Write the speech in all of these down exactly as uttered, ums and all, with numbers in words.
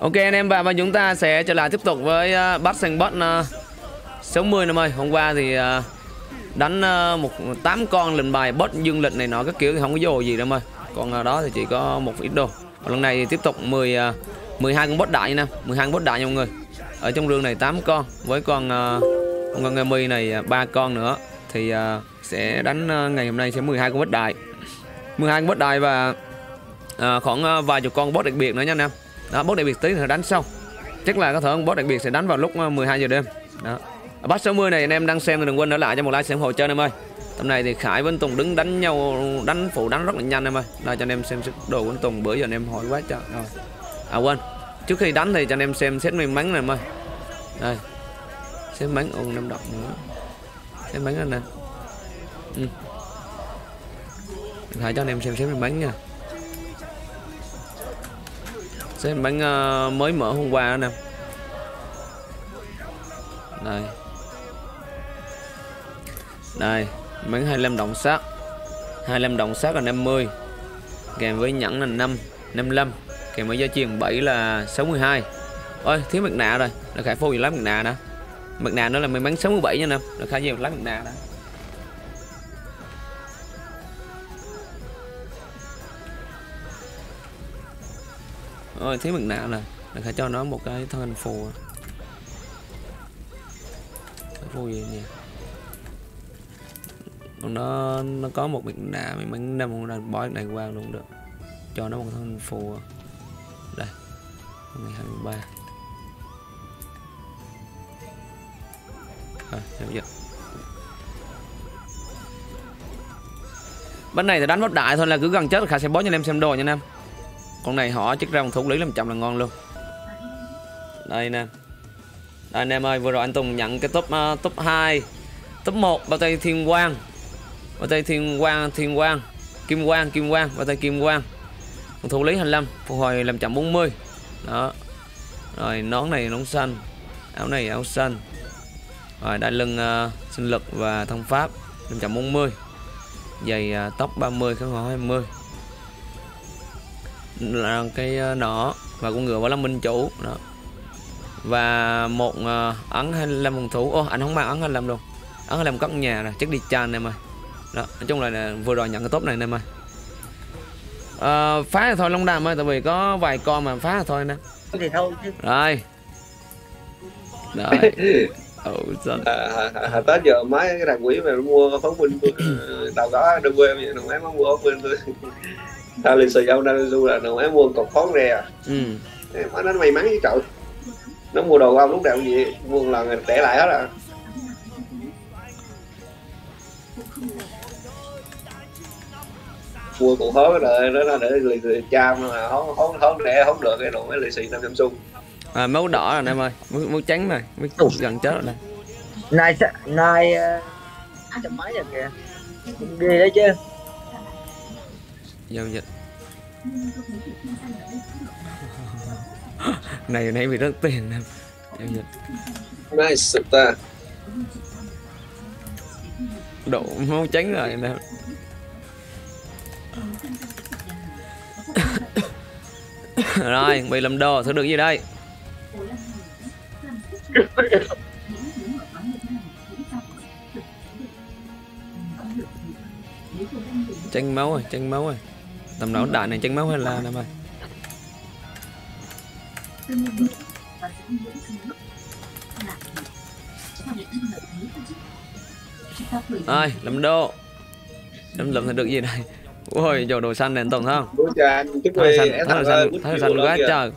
Ok anh em, và, và chúng ta sẽ trở lại tiếp tục với uh, bắt xanh bot uh, sáu mươi em ơi. Hôm qua thì uh, đánh uh, một tám con lệnh bài bot dương lịch này nọ các kiểu thì không có vô gì đâu em ơi. Còn uh, đó thì chỉ có một ít đồ. Còn lần này thì tiếp tục mười uh, mười hai con bot đại nha, mười hai con bot đại nha mọi người. Ở trong rương này tám con với con uh, con ngày mi này ba con nữa thì uh, sẽ đánh uh, ngày hôm nay sẽ mười hai con bot đại. mười hai con bot đại và uh, khoảng uh, vài chục con bot đặc biệt nữa nha anh em. Đó, boss đặc biệt tí nữa đánh xong. Chắc là có thể boss đặc biệt sẽ đánh vào lúc mười hai giờ đêm. Đó. Ở bắt sáu mươi này anh em đang xem thì đừng quên để lại cho một like xem hộ chơi em ơi. Tầm này thì Khải với anh Tùng đứng đánh nhau, đánh phụ đánh rất là nhanh em ơi. Đây cho anh em xem sức đồ của anh Tùng, bữa giờ anh em hỏi quá trời. Rồi. À quên, trước khi đánh thì cho anh em xem set may mắn này em ơi. Đây. Set bắn ôn năm độc nữa. Set bắn anh nè. Ừ. Khải cho anh em xem set may mắn nha. Set bánh uh, mới mở hôm qua đó nè. Đây. Đây, bánh hai mươi lăm đồng sắt. hai mươi lăm đồng sắt là năm mươi. Kèm với nhẫn là năm, năm mươi lăm. Kèm với giá truyền bảy là sáu mươi hai. Ôi, thiếu mặt nạ rồi. Là Khải phô gì lắm mặt nạ đó. Mặt nạ nữa là may mắn sáu mươi bảy nha nè. Là Khải nhiều lắm mặt nạ đó. Ôi, thiếu mặt nạ là là phải cho nó một cái thân phù. Cái phù gì nhỉ? Còn nó nó có một mặt nạ may mắn năm con đang bói này qua luôn được. Cho nó một thân phù. Đây. Ngày hai mươi ba. Rồi, xem chưa? Bên này thì đánh bất đại thôi, là cứ gần chết Khải sẽ bó cho anh em xem đồ nha anh em. Con này họ chắc ra một thủ lý làm chậm là ngon luôn. Đây nè. Đây anh em ơi, vừa rồi anh Tùng nhận cái top uh, top hai, top một bao tay Thiên Quang. Bao tay Thiên Quang, Thiên Quang, Kim Quang, Kim Quang, bao tay Kim Quang. Một thủ lý hai mươi lăm, phục hồi làm chậm bốn mươi. Đó. Rồi nón này nón xanh, áo này áo xanh. Rồi đai lưng uh, sinh lực và thông pháp làm chậm bốn mươi. Giày uh, tóc ba mươi, kháng hỏa hai mươi. Là cái nỏ và con ngựa bảo lâm minh chủ đó. Và một uh, ấn hai mươi lăm phòng thủ. Ô, anh không mang ấn hai mươi lăm luôn. Ấn hai mươi lăm cất nhà rồi, chắc đi chan em ơi. Đó, nói chung là, là vừa rồi nhận cái top này em ơi. Uh, phá thì thôi Long Đàm ơi, tại vì có vài con mà phá thì thôi nè. Thì thôi chứ. Rồi. Rồi. Oh, à, Tết giờ mấy cái thằng quỷ mà mua phóng binh tao có đưa quê vậy, thằng em mua phóng binh tôi tao lịch sử ông đang du là thằng em mua cọc phóng rè. Ừ. Nó may mắn với trời, nó mua đồ của ông lúc nào cũng vậy, mua một lần để lại hết à. Mua cụ hố rồi đó là để lì lì cha mà hóng hóng hóng để hóng được cái đồ mấy lì xì năm Samsung. À, máu đỏ rồi em ơi, máu, máu trắng này, mới gần chết rồi đây. Nay nay trăm mấy rồi kìa, ghê đấy chứ. Giao dịch. Này nãy bị rất tiền em. Giao dịch. Nice ta. Độ máu trắng rồi em. Rồi, bị làm đồ, thử được gì đây? Tranh máu rồi, tranh máu rồi. Tầm đó đại này tranh máu hay là em ơi. Rồi, làm đồ. Làm lụm thì được gì đây? Ôi, giờ đồ xanh này anh Tùng thấy không? Thấy xanh, thấy xanh, thấy xanh quá trời.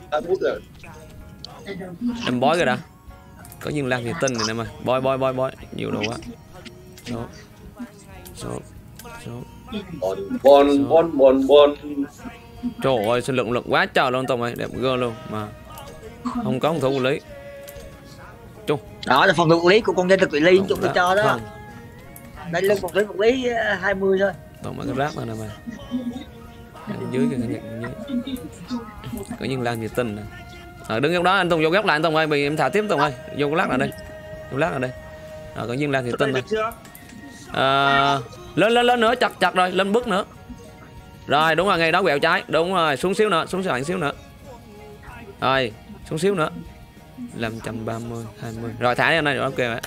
Em bói rồi đã. Có những lan thì tinh này em ơi. Bói bói bói bói, nhiều đồ quá. Số. Số. Số. Bon bon bon bon bon. Trời ơi, sinh lượng lực quá trời luôn Tùng ơi, đẹp gơ luôn mà. Không có một thủ lý. Chung. Đó là phòng thủ lý của con dân thực vị Ly chúng tôi cho đó. Đây lên phòng thủ một lý hai mươi thôi. Toàn mấy cái rác thôi nè mày. Ở dưới cái nhật dưới. Có những lan nhiệt tinh nè. À, đứng trong đó anh Tùng vô góc lại anh Tùng ơi, vì em thả tiếp Tùng ơi. Vô cái lát ở đây. Vô lát ở đây. À, có những lan nhiệt tinh này. À, lên lên lên nữa, chặt chặt rồi, lên bước nữa. Rồi, đúng rồi, ngay đó quẹo trái, đúng rồi, xuống xíu nữa, xuống xíu xíu nữa. Rồi, Xuống xíu nữa. năm trăm ba mươi, hai mươi. Rồi thả đi anh này, ok vậy.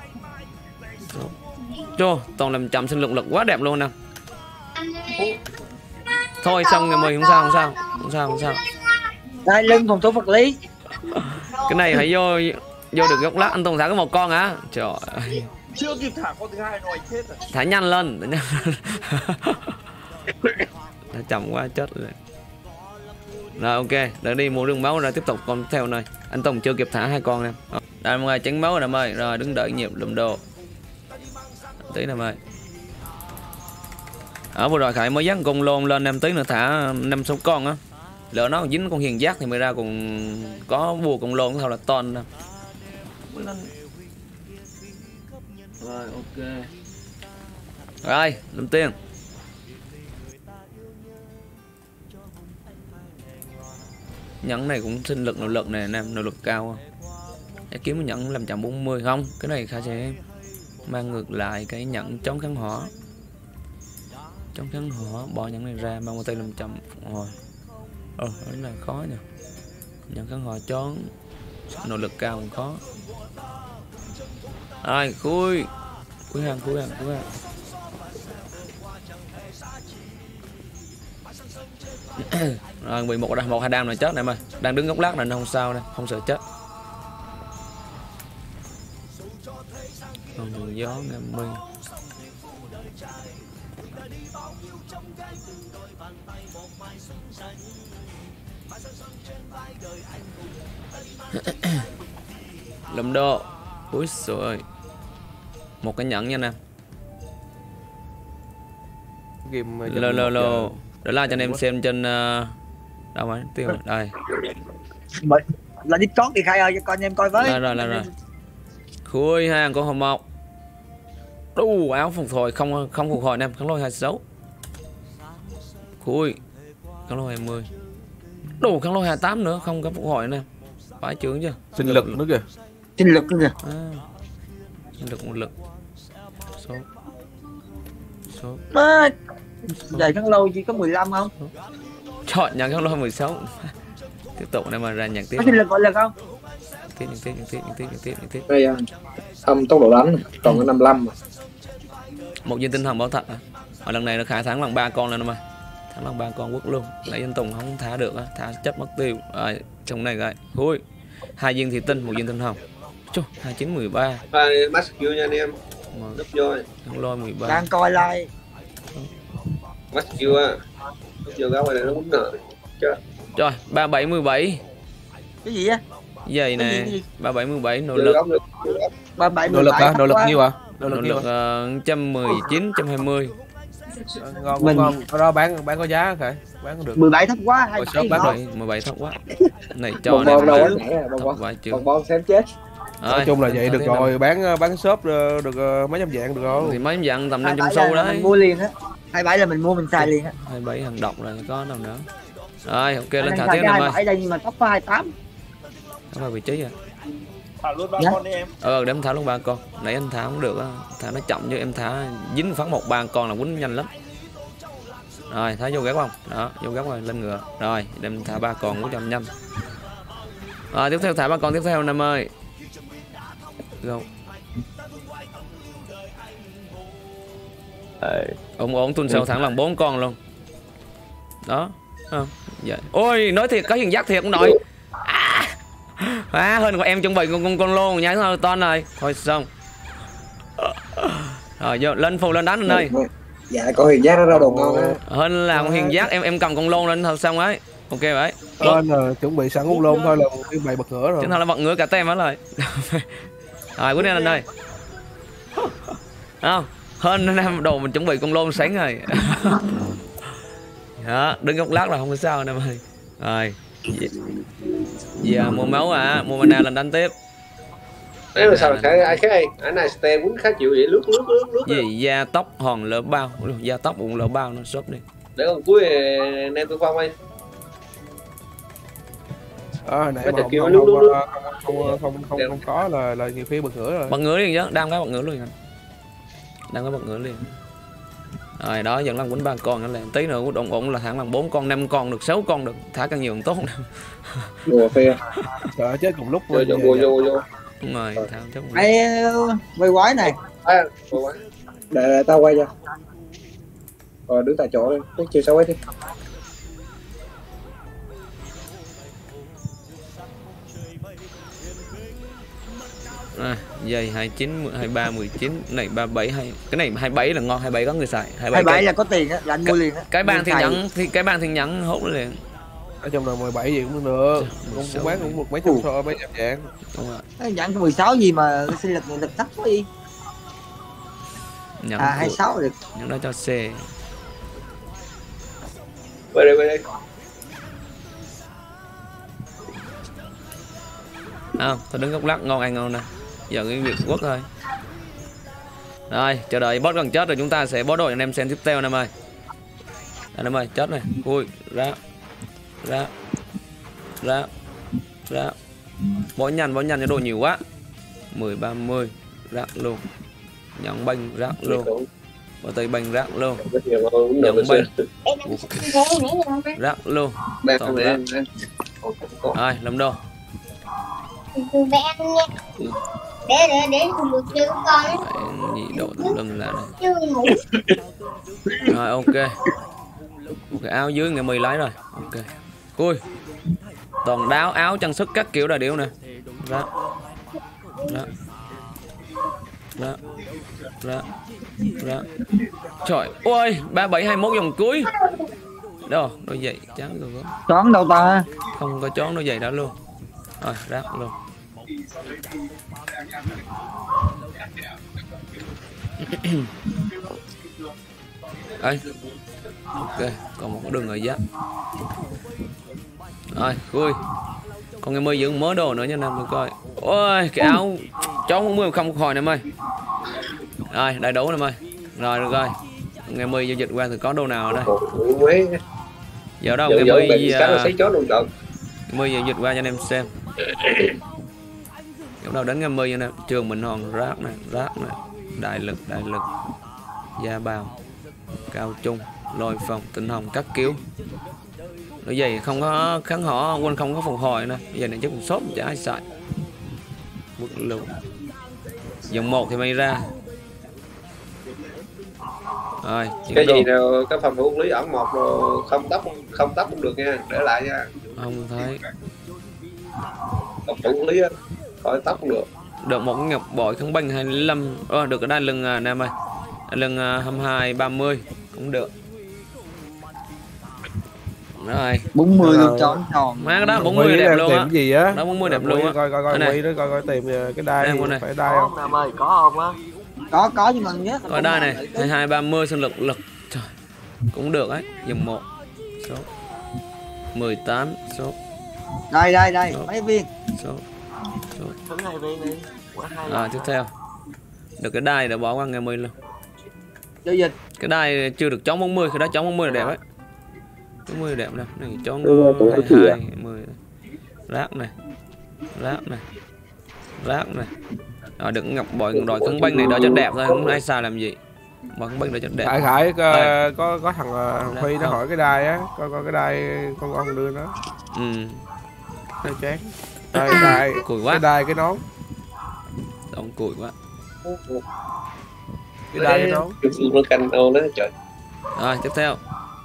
Chô, toàn năm trăm sinh lực lực quá đẹp luôn nè. Thôi xong rồi mười, không sao, không sao. Không sao, không sao. Đây lưng phòng thủ vật lý. Cái này phải vô vô được góc lát. Anh Tùng thả có một con hả? Trời ơi. Chưa kịp thả con thứ hai rồi chết rồi. Thả nhanh lên, thả nhanh lên. Đã chậm quá chết rồi. Rồi ok, đợi đi mua đường máu rồi tiếp tục con theo này. Anh Tùng chưa kịp thả hai con nè. Đây mọi người tránh máu rồi em ơi. Rồi đứng đợi nhịp lùm đồ. Tí nè ơi. Ở vừa rồi Khải mới dắt con lôn lên em tí nữa thả năm sáu con á. Lỡ nó dính con hiền giác thì mới ra cùng có bùa con lôn thôi là ton nè. Rồi ok. Rồi, làm tiền. Nhẫn này cũng sinh lực nội lực này anh em, nội lực cao không? Để kiếm cái nhẫn năm trăm bốn mươi không? Cái này Khải sẽ mang ngược lại cái nhẫn chống kháng hỏa. Chống kháng hỏa bỏ nhẫn này ra mang một tay năm trăm rồi. Ờ, cái này khó nhỉ. Nhẫn kháng hỏa chón nội lực cao cũng khó. Rồi, khui. Khui hàng, khui hàng, khui hàng. Rồi bị một một hai đam là chết này mà đang đứng góc lát này nó không sao đây, không sợ chết. Còn đường gió năm mươi. Lùm đồ. Úi xời. Một cái nhẫn nha nè. Lô lô lô. Để lại cho anh em xem trên uh... đâu mà tiêu rồi. Đây. Là đi chót đi Khai ơi cho con em coi với. Rồi rồi rồi. rồi. Khui hàng con hồng mộc. Đu áo phục hồi không không phục hồi em, kháng lôi hai sáu. Khui. Kháng lôi hai mươi. Đủ kháng lôi hai tám nữa, không có phục hồi nữa em. Phải chướng chưa? Sinh lực nữa kìa. Sinh lực nữa kìa. À. Sinh lực một lực. Số. Số. À, vậy kháng lôi chỉ có mười lăm không? Chọn nhận kháng lôi mười sáu. Tiếp tục này mà ra nhạc tiếp. Có sinh lực gọi lực không? Tiếp tiếp tiếp tiếp tiếp tiếp tiếp tiếp. Đây không tốc độ đánh còn có năm mươi lăm. Một viên tinh thần bảo thật à. Ở lần này nó khả thắng lần ba con lên mà. Thắng lần ba con quốc luôn. Lấy anh Tùng không thả được á, thả chấp mất tiêu. Rồi, trong này rồi. Khui. Hai viên thị tinh, một viên tinh hồng. Chô, hai chín mười ba. Hai max kill nha anh em. Núp vô. Kháng lôi mười ba. Đang coi lại. Max kill á. Núp vô gáo này nó quýnh nợ. Chết. Rồi, ba bảy mười bảy. Cái gì á? Vậy nè, ba bảy mười bảy nội lực. ba bảy Nội lực hả? Nội lực nhiêu ạ? Nội lực một trăm mười chín, một trăm hai mươi. Ngon mình... ngon. Đó bán bán có giá phải. Bán có được. mười bảy thấp quá, hai mươi bảy mười bảy thấp quá. Này cho này vài bon bon xem chết. Nói chung là vậy được rồi, bán bán shop được mấy trăm vạn được rồi. Thì mấy trăm vạn tầm năm trăm xu đấy. Mình mua liền á. hai mươi bảy là mình mua mình xài liền á. hai mươi bảy hàng độc rồi có đâu nữa. Rồi, ok lên thả tiếp này ơi. Ở đây nhưng mà tóc có hai mươi tám. Không phải vị trí à? Thả luôn ba con đi em. Ờ, để em thả luôn ba con. Nãy anh thả không được á, thả nó chậm chứ em thả dính phát một ba con là quýnh nhanh lắm. Rồi, thả vô góc không? Đó, vô góc rồi, lên ngựa. Rồi, đem thả ba con cũng cho nhanh. Rồi, tiếp theo thả ba con tiếp theo Nam ơi. Go. Ổn ổn tuần sau thẳng lần bốn con luôn. Đó. Không? Dạ. Ôi, nói thiệt có hiền giác thiệt ông nội. À, à hơn của em chuẩn bị con con con lôn nhá thôi ton rồi. Thôi xong. Rồi vô lên phù lên đánh anh ơi. Dạ có hiền giác nó ra đồ ngon á. Hơn là con hiền giác em em cầm con lôn lên thôi xong ấy. Ok vậy. Lên là chuẩn bị sẵn con lôn thôi là cái bày bật ngửa rồi. Chứ thôi là bật ngửa cả tem hết rồi. Rồi quyết định anh ơi. Không, hơn năm đồ mình chuẩn bị con lôn sáng rồi. Đó, đứng góc lát là không có sao anh em ơi. Rồi. Giờ mua máu à, mua mana lên đánh tiếp. Đấy mà sao cái ai cái anh này stem quýnh khá chịu vậy, lướt lướt lướt lướt. Gì da tóc hòn lỡ bao, da tóc cũng lỡ bao nó shop đi. Để còn cuối nem tôi phong anh. À, nãy mà không, không, không, không, không, không, không có là là nhiều khi bật ngửa rồi. Bật ngửa liền chứ, đang cái bật ngửa liền anh. Đang cái bật ngửa liền. Rồi đó vẫn là quýnh ba con nữa, là tí nữa ổn ổn là hẳn là bốn con năm con được sáu con được, thả càng nhiều càng tốt. Đùa phê. Sợ chết cùng lúc. Vô vô vô vô vô. Đúng rồi, thả chết. Ê, quay quái này. À, để, để tao quay cho. Rồi đứng tại chỗ đi, đứng chiều sau ấy đi. À, dây hai chín, hai ba, mười chín, này ba bảy hay cái này hai bảy là ngon, hai bảy có người xài, hai bảy cái... là có tiền á, là anh mua liền á. Cái bàn thì nhẫn thì cái bàn thì nhẫn hốt liền. Ở trong là mười bảy gì cũng được. Cũng cũng bán cũng một mấy trăm thôi, mấy trăm dạng. Đúng rồi. Nhẫn mười sáu gì mà sinh lực lực thấp quá đi. Nhẫn à hai mươi sáu được. Nhẫn đó cho xe. Về đây về đây. À, thôi đứng góc lắc ngon ăn ngon nè. Giờ cái việc quất thôi. Rồi, chờ đợi boss gần chết rồi chúng ta sẽ boss đội anh em xem tiếp theo anh em ơi. Anh em ơi, chết này. Ui, ra. Ra. Ra. Ra. Bỏ nhanh, bỏ nhanh cho đồ nhiều quá. mười ba mươi rác luôn. Nhận banh rác luôn. Bỏ tay banh rác luôn. Nhận banh rác luôn. Toàn rác. Rồi, làm đồ. Từ bé ăn nha. Để để để cùng được chơi con ấy. Nhị độ tùm lum là này. Chưa ngủ. Rồi ok. Ok, áo dưới ngày mười lấy rồi. Ok. Cui. Toàn đáo áo trang sức các kiểu là điệu nè. Đó. Đó. Đó. Đó. Đó. Trời ơi, ba bảy hai mốt vòng cuối. Đâu, đôi giày trắng rồi đó. Chón đâu ta? Không có chón đôi giày đó luôn. Rồi, rác luôn. Đây. Ok, còn một cái đường ở giáp. Rồi, vui. Còn ngày mươi giữ mớ đồ nữa nha nam được coi. Ôi, cái áo chó bốn mươi không khỏi nè em ơi. Rồi, đầy đủ nè em ơi. Rồi được rồi. Ngày mươi giao dịch qua thì có đồ nào ở đây. Giờ đâu ngày mươi ngày mươi giao dịch qua cho anh em xem. Lúc đầu đánh ngày mươi nha em. Trường Minh Hòn rác này, rác này, đại lực, đại lực, gia bào, cao trung, lôi phòng, tinh hồng các kiểu. Nói vậy không có kháng họ, quên không có phục hồi nè. Bây giờ này chắc cũng sốt chả ai xài. Bức lụ. Dòng một thì may ra. Rồi, cái gì nào cái phòng thủ lý ẩn một rồi không tóc không tóc cũng được nha, để lại nha. Không thấy. Phòng thủ lý á, khỏi tóc cũng được. Được một cái ngọc bội kháng binh hai mươi lăm. Ờ, được ở đây lưng à, nam ơi. Lưng à, hai mươi hai ba mươi cũng được. Rồi. bốn mươi luôn cho anh tròn. Má cái đó bốn mươi đẹp luôn á. Gì á? Đó bốn mươi đẹp luôn á. Coi coi coi quay đó coi coi tìm cái đai phải đai không? Nam ơi, có không á? Có có nhưng mà nhớ coi đai này, hai mươi hai ba mươi sinh lực lực. Trời. Cũng được ấy, dùm một. Số mười tám số. Đây đây đây, số. Mấy viên. Số. Số hai viên đi. À, tiếp theo. Được cái đai đã bỏ qua ngày mười luôn. Giao dịch. Cái đai chưa được chón bốn mươi, cái đó chón bốn mươi là đẹp ấy. bốn mươi đẹp nè, này chón hai mươi hai, mười. Rác này. Rác này. Rác này. Rồi đừng ngọc bội đòi cân banh này đó cho đẹp thôi, không ai xài làm gì. Mà cân banh đó cho đẹp. Khải Khải có, có có thằng Huy nó hỏi cái đai á, coi coi cái đai con con đưa nó. Ừ. Đai chán. Đai đai Cùi quá. Cái đai cái nón. Đông cùi quá. Cái đai cái nón. Nó canh đâu đó trời. Rồi tiếp theo.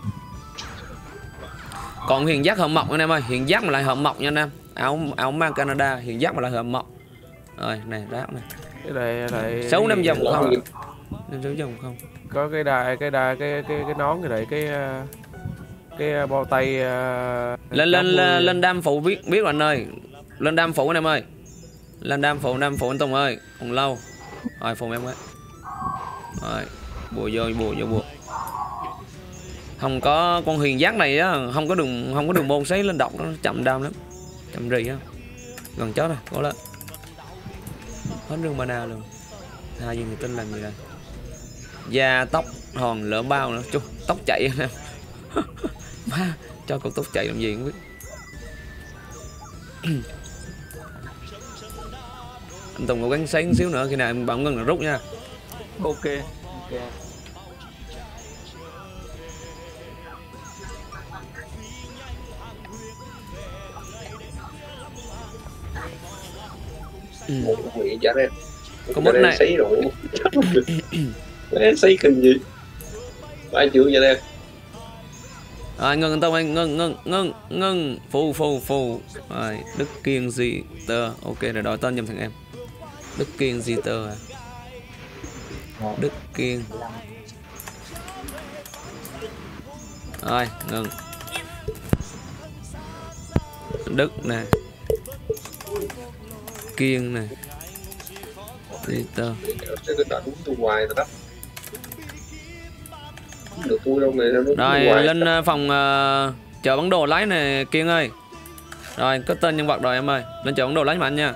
Còn huyền giác hợp mộc anh em ơi, huyền giác mà lại hợp mộc nha anh em. Áo áo mang Canada, huyền giác mà lại hợp mộc. Rồi này rác này. Cái này này sáu năm dòng không? Năm sáu dòng không? Có cái đai cái đai cái cái cái nón cái này cái cái bao tay lên lên lên, lên đam phụ biết biết rồi anh ơi. Lên đam phụ anh em ơi. Lên đam phụ đam phụ anh Tùng ơi, còn lâu. Rồi phụ em ấy. Rồi, bùa vô bùa vô bùa. Không có con huyền giác này á, không có đường không có đường môn sấy lên độc nó chậm đam lắm. Chậm rì á. Gần chết rồi, cố lên. Hết đường mana luôn. Hai viên người tin làm gì đây? Da tóc hòn lỡ bao nữa, chú tóc chạy anh em. Má, cho con tóc chạy làm gì không biết. Anh Tùng cố gắng sáng xíu nữa, khi nào em bấm ngân là rút nha. Ok. Ok. một vị chả em có mốt này xí rồi bé xí kinh gì phải chịu vậy em. Rồi ngưng tao anh ngưng ngưng ngưng ngưng phù phù phù rồi Đức Kiên gì tơ ok rồi đổi tên giùm thằng em Đức Kiên gì tơ à Đức Kiên rồi ngừng Đức nè Kiên nè gì tơ đúng tôi hoài rồi đó được tôi đâu này rồi lên phòng uh, chờ bản đồ lái nè Kiên ơi. Rồi có tên nhân vật rồi em ơi, lên chờ bản đồ lái mà anh nha,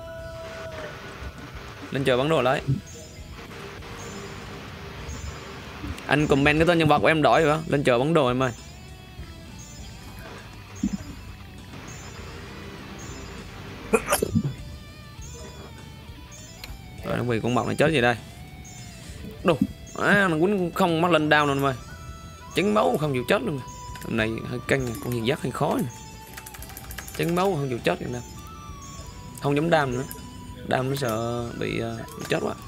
lên chờ bản đồ lái. Anh comment cái tên nhân vật của em đổi rồi đó, lên chờ bản đồ em ơi. Rồi nó bị con mọc này chết gì đây. Đồ à, nó quýnh không mắc lên đau nữa em ơi, chấn máu không chịu chết luôn. Hôm nay hơi căng, con hiền giác hơi khó nè, chấn máu không chịu chết nè, không dám đam nữa, đam nó sợ bị, uh, bị chết quá.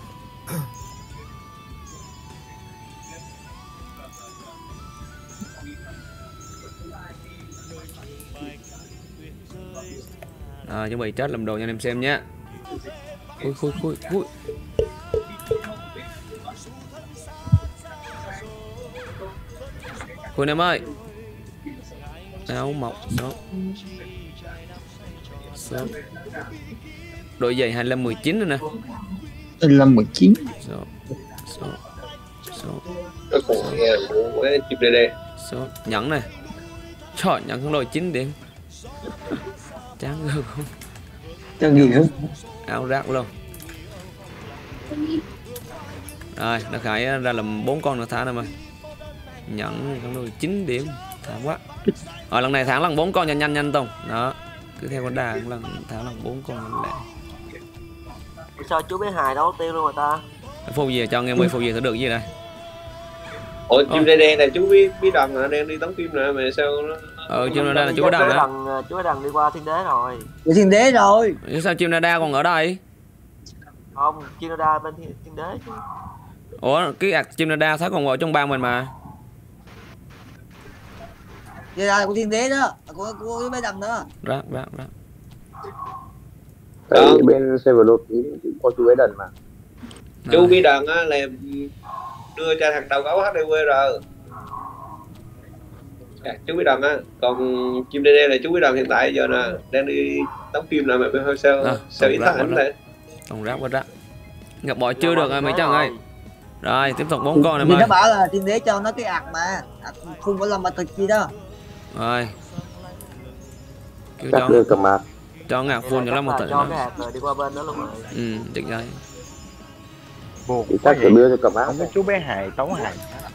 Rồi chuẩn bị chết làm đồ cho anh em xem nhé. Khui khui khui khui. Khui em ơi. Áo mọc số. Số. Đội giày hai mươi lăm mười chín nữa nè. hai mươi lăm mười chín. Số. Số. Số. Nó còn nghe của chip đê đê. Số. Nhẫn này. Trời, nhẫn không lôi chín điểm. Chán ghê không? Chán ghê không? Áo rác luôn. Rồi, nó khải ra làm bốn con nữa thả em ơi. Nhẫn không lôi chín điểm. Thảm quá. Rồi lần này thả lần bốn con nhanh nhanh nhanh Tùng. Đó. Cứ theo con đà lần thả lần bốn con nhanh lẹ. Sao chú bé hài đấu tiêu luôn rồi ta? Phù gì cho nghe mười phù gì thử được gì đây? Ủa chim đê đen này chú biết biết đằng hả, đang đi đóng phim nè mà sao nó. Ờ chim đa là chú có đằng á. Chú đằng đi qua thiên đế rồi. Đi thiên đế rồi. Sao chim đa còn ở đây? Không, chim đa bên thiên, thiên đế chứ. Ủa cái ạc chim đa thấy còn ở trong bang mình mà. Đây là của thiên đế đó, của của cái bé đằng đó. Rác rác rác. Tại bên server lột có chú bé đần mà. Chú biết đằng á là đưa cho thằng đầu gấu hát đê quê rồi. À, chú biết đằng á, còn chim đê đê là chú biết đằng hiện tại giờ nè đang đi đóng phim nè, mà hơi sao à, sao ít thằng ảnh này. Tổng rác quá rác. Gặp bội chưa được rồi mấy chàng ơi. Rồi tiếp tục bốn con này Thì ơi. nó bảo là thiên đế cho nó cái ạc mà, không có làm mà thực gì đó. Rồi. Kêu Chắc đưa cầm mặt. Cho ngạc full cho lắm một tận. Cho cái hạt rồi đi qua bên đó luôn rồi. Ừ, chỉnh đấy. Bộ chắc phải đưa cho cầm áp. Không có chú bé hài tấu hài.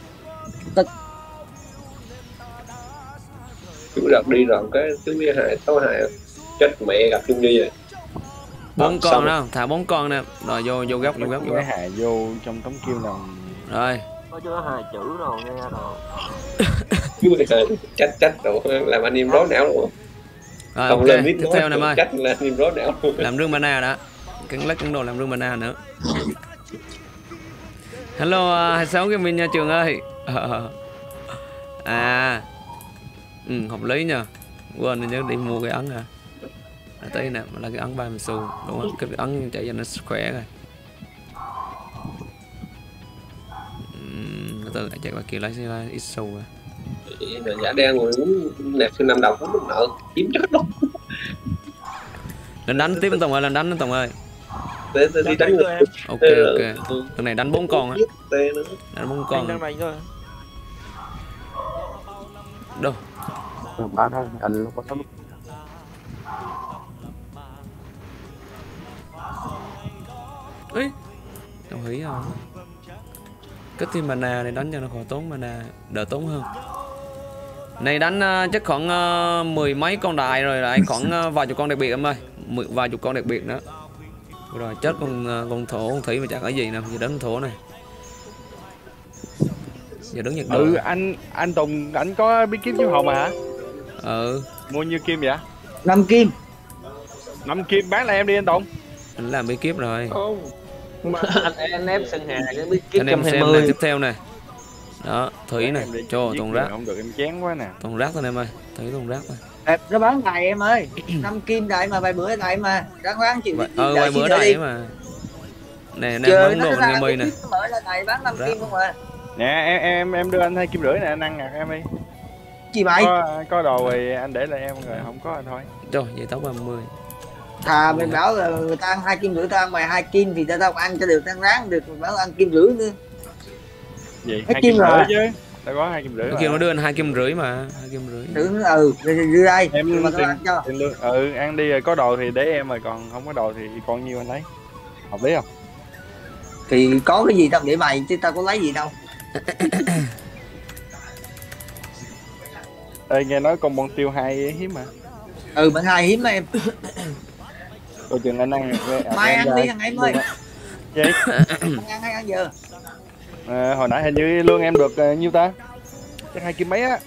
Chú đặt đi rồi cái chú biết hại tấu hại chết mẹ gặp chung như vậy. Bốn con đó, thả bốn con nè. Rồi vô vô góc vô góc vô Bé góc. hài vô trong tấm kim nào. Rồi. Có chú hài chữ rồi nghe rồi. Chú biết hại chết chết rồi làm anh em rối não luôn. Rồi Không ok, lên biết tiếp theo này ơi. Chắc là anh em rối não. Làm rương mana đã. Cắn lách cắn đồ làm rương mana nữa. Hello hai sáu cái mình nha Trường ơi. À. Ừ, hợp lý nha. Quên nhớ đi mua cái ấn hả? À, tới nè, là cái ấn ba mươi xu đúng không? Cái ấn chạy cho nó khỏe rồi. Uhm, từ lại chạy qua kia lấy ít xu rồi. Giả đen rồi muốn nẹp thêm năm đồng không được nợ chiếm chết luôn. Lên đánh tiếp Tùng ơi, lên đánh Tùng ơi. Để đi đánh người. Ok ok. Lần này đánh bốn con á. Đánh bốn con. Đâu? Ba thôi, anh nó có sắp. Ấy. Đồng ý không? Cái team mana này đánh cho nó khỏi tốn mana, đỡ tốn hơn. Này đánh uh, chắc khoảng uh, mười mấy con đại rồi lại khoảng uh, vài chục con đặc biệt em ơi, mười vài chục con đặc biệt nữa. Rồi chết con uh, con thổ con thủy mà chẳng có gì nè, giờ đến thổ này. Giờ đứng nhật độ. Ừ anh anh Tùng ảnh có bí kíp chiếu hồn mà hả? Ừ. Mua nhiêu kim vậy? Năm kim. Năm kim bán lại em đi anh Tùng. Anh làm bí kíp rồi. Không. Mà anh anh em sân hà cái bí kíp Anh em xem một trăm hai mươi. này tiếp theo này. Đó, Thủy này, cho toàn rác. Không được em chán quá nè. Toàn rác thôi em ơi, Thủy toàn rác thôi. Ê, nó bán đầy em ơi, năm kim đầy mà vài bữa đầy mà, ráng ráng chịu. Ờ, vài bữa đầy mà. Nè, nè, Chờ bắn nó đồ ra nghe mì cái nè. kíp mở ra đầy bán năm Rác. kim không à. Nè em em em đưa anh hai kim rưỡi nè, anh ăn nè em đi. Chị mày. Có có đồ thì anh để lại em rồi, không có anh thôi. Rồi, vậy tao ba mươi. Thà mình bảo là người ta ăn hai kim rưỡi, tao ăn mày hai kim thì tao tao ăn cho được, tao ráng được, mình bảo ăn kim rưỡi nữa. Gì? Hết Hai kim kim rưỡi rồi. chứ. Tao có hai kim rưỡi. Kia nó đưa anh hai kim rưỡi mà, hai kim rưỡi. Rưỡi ừ, đưa đây, Em mà tao ăn cho. tiền lương. Ừ, ăn đi rồi có đồ thì để em rồi, còn không có đồ thì còn nhiêu anh lấy. Hợp lý không? Thì có cái gì tao để mày chứ tao có lấy gì đâu. Ê, nghe nói con bon tiêu hai hiếm mà. Ừ, bạn hai hiếm mà em. Coi chừng anh ăn. Mai ăn đi thằng em ơi. Gì? Ăn ăn hay ăn giờ? À, hồi nãy hình như lương em được uh, nhiêu ta? Chắc hai kim mấy á.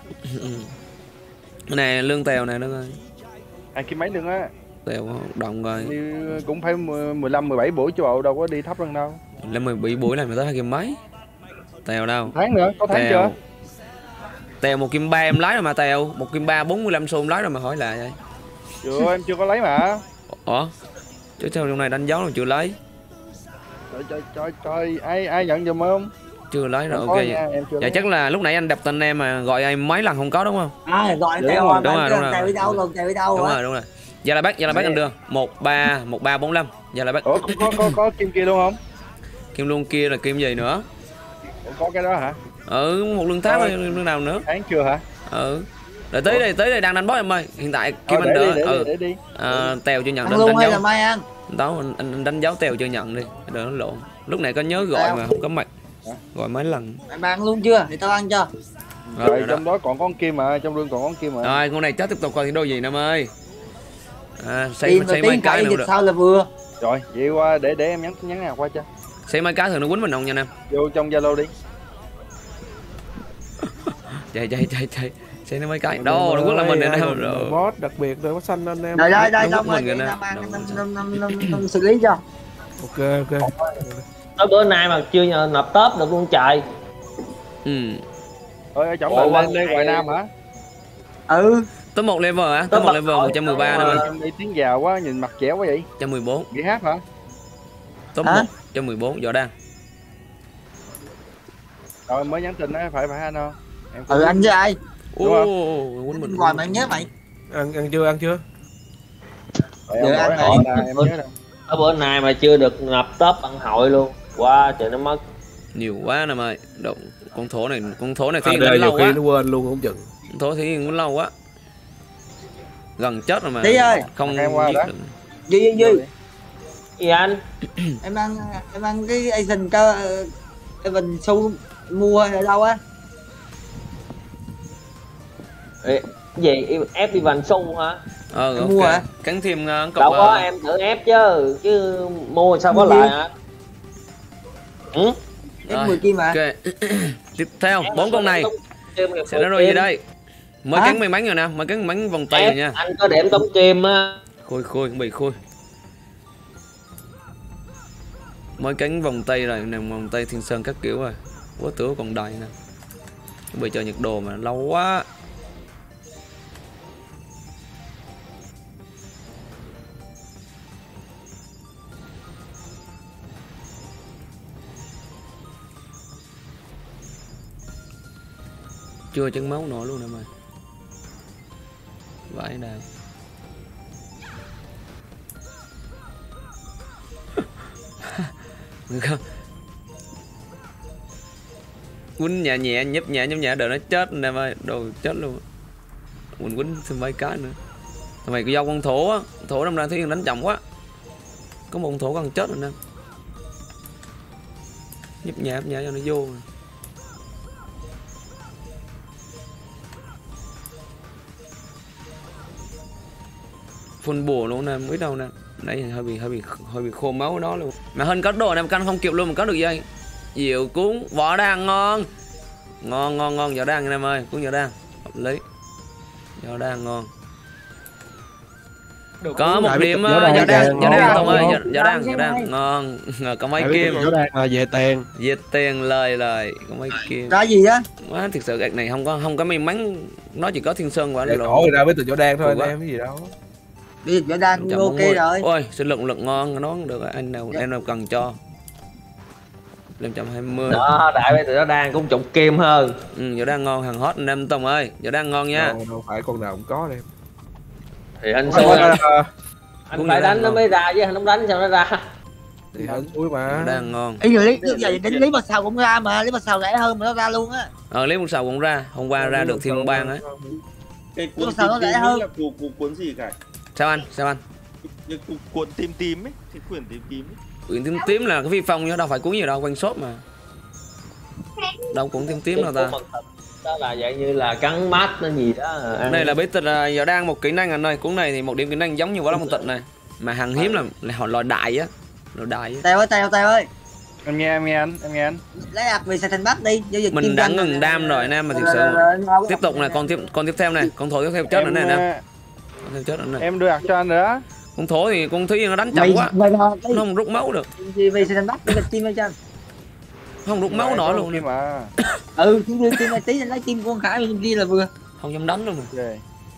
Cái này lương Tèo này nó ơi. Hai kim mấy lương á. Tèo đồng rồi. Như cũng phải mười lăm mười bảy buổi chứ bộ, đâu có đi thấp hơn đâu. Lên mười bảy buổi này mà tới hai kim mấy. Tèo đâu? Tháng nữa, có tháng Tèo. chưa? Tèo một kim ba em lái rồi mà Tèo, một kim ba bốn mươi lăm xu em lái rồi mà hỏi là vậy. Chưa, em chưa có lấy mà. Ủa? Chứ theo trong này đánh dấu là chưa lấy. Trời trời trời trời, ai ai nhận giùm không? Chưa lấy rồi, Không ok có vậy. nha, em chưa Dạ lấy. chắc là lúc nãy anh đập tên em mà gọi em mấy lần không có đúng không? À, gọi Đúng Tèo rồi, à, đúng bạn rồi, đúng Tèo rồi. đi đâu luôn, Tèo đi đâu Đúng hả? rồi, đúng rồi. Giờ là bác, giờ là bác anh đưa. một ba một ba bốn lăm. Giờ là bác. Ủa, có, có, có, có kim kia luôn không? Kim luôn kia là kim gì nữa? Ủa, có cái đó hả? Ừ, một lương tháng Thôi. rồi, lương nào nữa? Tháng chưa hả? Ừ. Rồi tới đây, tới đây đang đánh boss em ơi. Hiện tại kim Thôi, anh để đỡ. đi, để Ừ. đi, để đi. À, Tèo chưa nhận Ăn đánh, luôn đánh hay là dấu. mai ăn? Đó anh, anh đánh dấu Tèo chưa nhận đi. Đỡ nó lộn. Lúc này có nhớ gọi Tèo. mà không có mạch. Gọi mấy lần. Mày mang luôn chưa? Thì tao ăn cho. Rồi, Rồi, rồi đó. trong đó còn con kim mà, trong lương còn con kim mà. Rồi con này chết tiếp tục coi thì đôi gì em ơi. À, xây Tiền rồi xây mấy tiếng cái phải nữa dịch được. sao là vừa. Rồi, vậy qua để để em nhắn nhắn nào qua cho. Xây mấy cái thường nó quýnh mình không nha em. Vô trong Zalo đi. Chạy chạy chạy chạy. Xây nó mấy cái. Đâu, nó quýnh là mình nè đâu. Rồi. Boss đặc biệt rồi, có xanh anh em. Đây đây đây Nó xong quýnh rồi, mình để kìa nè. tao mang Đâu, năm sao? năm năm năm năm xử lý cho. Ok ok. Tới bữa nay mà chưa nhờ nộp tớp được luôn trời. Ừ. Ơi, ở chỗ Ủa, là lên quanh lên này- Hoài Nam hả? Ừ. Tới một level hả? Tới Tới một bật level hỏi một trăm mười ba cho, nè ờ, ơi. Em đi tiếng giàu quá, nhìn mặt dẻo quá vậy. một trăm mười bốn. Bị hát hả? Top Hả? một. một trăm mười bốn. Võ đang. Rồi mới nhắn tin đó, phải phải anh không? Em Ừ, anh với ai? Đúng Ô, không? quýnh mình. Gọi mày nhớ mày. Ăn ăn chưa ăn chưa? Rồi, em Giờ hỏi anh hỏi này. là em nhớ đâu. Tới bữa nay mà chưa được nộp tớp ăn hội luôn. Quá trời nó mất. Nhiều quá nè mày. Động con thổ này, con thổ này Anh thì đây đánh nhiều lâu khi quá. nó quên luôn không chừng. Con thổ thì đánh lâu quá. Gần chết rồi mà. Tí ơi. Không Em qua giết đó. được. Duy Duy Duy. Gì anh? Em ăn em ăn cái Asian cơ Evan Su mua ở đâu á? Ê, cái gì? Ép Ivan Su hả? Ờ, Em ok. mua hả? Cắn thêm uh, cọc. Đâu có, uh, em thử ép chứ. Chứ mua sao có Mua gì? lại hả? Ừ? Em Rồi, mười kim mà. ok. Tiếp theo, bốn con này Kim, sẽ nó rồi gì đây? Mới Hả? cắn may mắn rồi nè, mới cắn bánh vòng tay rồi nha. Anh có điểm tống kim á. Khôi khôi, bị khôi. Mới cắn vòng tay rồi, nè vòng tay thiên sơn các kiểu rồi. Quá tửa còn đầy nè. Chuẩn bị chờ nhiệt đồ mà lâu quá. Chưa chân máu nổi luôn nè mày. Vãi đây. Không. Quýnh nhẹ nhẹ nhấp nhẹ nhấp nhẹ đợi nó chết nè mày, đồ chết luôn. Mình quýnh thêm mấy cái nữa. Thằng mày cái dâu con thổ á, thổ năm ra thấy đánh chậm quá. Có một con thổ còn chết rồi nè. Nhấp nhẹ nhấp nhẹ cho nó vô. Phun bùa luôn nè, biết đâu nè. Nãy hơi bị hơi bị hơi bị khô máu đó luôn. Mà hơn có đồ em canh không kịp luôn mà có được dây. Diệu cuốn vỏ đan ngon. Ngon ngon ngon vỏ đan anh em ơi, cuốn vỏ đan. Hợp lý. Vỏ đan ngon. Có một điểm võ võ đan đan, kìa, võ đan ngon, Tùng ơi, ngon. võ đan, võ đan ngon. Có mấy Ai biết kim. võ đan là về tiền. Về tiền lời lời, có mấy kim. Ra gì đó? Quá thực sự gạch này không có không có may mắn, nó chỉ có thiên sơn quả Để lộ. cổ ra với từ võ đan thôi Ủa. anh em cái gì đâu. Bây giờ võ đan Chậm ok bốn mươi. rồi. Ôi, sinh lực lực ngon, nó cũng được rồi. Anh nào em nào cần cho. năm trăm hai mươi. Đó, đại bây giờ nó đang cũng chục kim hơn. Ừ, võ đan ngon hàng hot anh em Tùng ơi, võ đan ngon nha. Đâu, đâu phải con nào cũng có em. Thì anh Thôi, xui ờ, anh cũng phải đang đánh nó ngon. mới ra chứ anh không đánh sao nó ra. thì hên suối Võ mà. đan ngon. Ý rồi lấy lúc giờ đến lấy mặt sào cũng ra mà, lấy mặt sào rẻ hơn mà nó ra luôn á. Ờ lấy một sào cũng ra, hôm qua ra được thiên bang á. Cái Nhưng cuốn mà sao nó tím rẻ tím hơn? là cuốn, cuốn, cuốn gì cả? Sao anh? Sao anh? Những cuốn, cuốn tím tím ấy, cái quyển tím tím ấy. Quyển tím tím là cái phi phong chứ đâu phải cuốn gì đâu, quanh shop mà. Đâu cũng tím tím đâu ta. Đó là dạng như là cắn mát nó gì đó. Cái này là bí tịch là giờ đang một kỹ năng anh ơi, cuốn này thì một điểm kỹ năng giống như quá long tịch này. Mà hàng hiếm là là họ loại đại á. Loại đại á. Teo ơi, Teo, Teo ơi. Em nghe em nghe anh, em nghe anh. Lấy ạc về xài thành bát đi. Giao dịch Mình kim đã canh ngừng rồi. đam rồi anh em mà thực sự. Tiếp tục này, con tiếp con tiếp theo này, con thổ tiếp theo chết nữa này nè. ờ, Con tiếp chết nữa này. em đưa ạc cho anh nữa. Con thổ thì con thúy nó đánh chậm Mày quá. mày mà Nó không rút máu được. cái về xài thành bát đi bịch kim cho anh. Không rút máu nổi luôn. Kim mà. Ừ, kim đưa kim này tí anh lấy kim của con Khải bên kia là vừa. Không dám đánh luôn. Ok.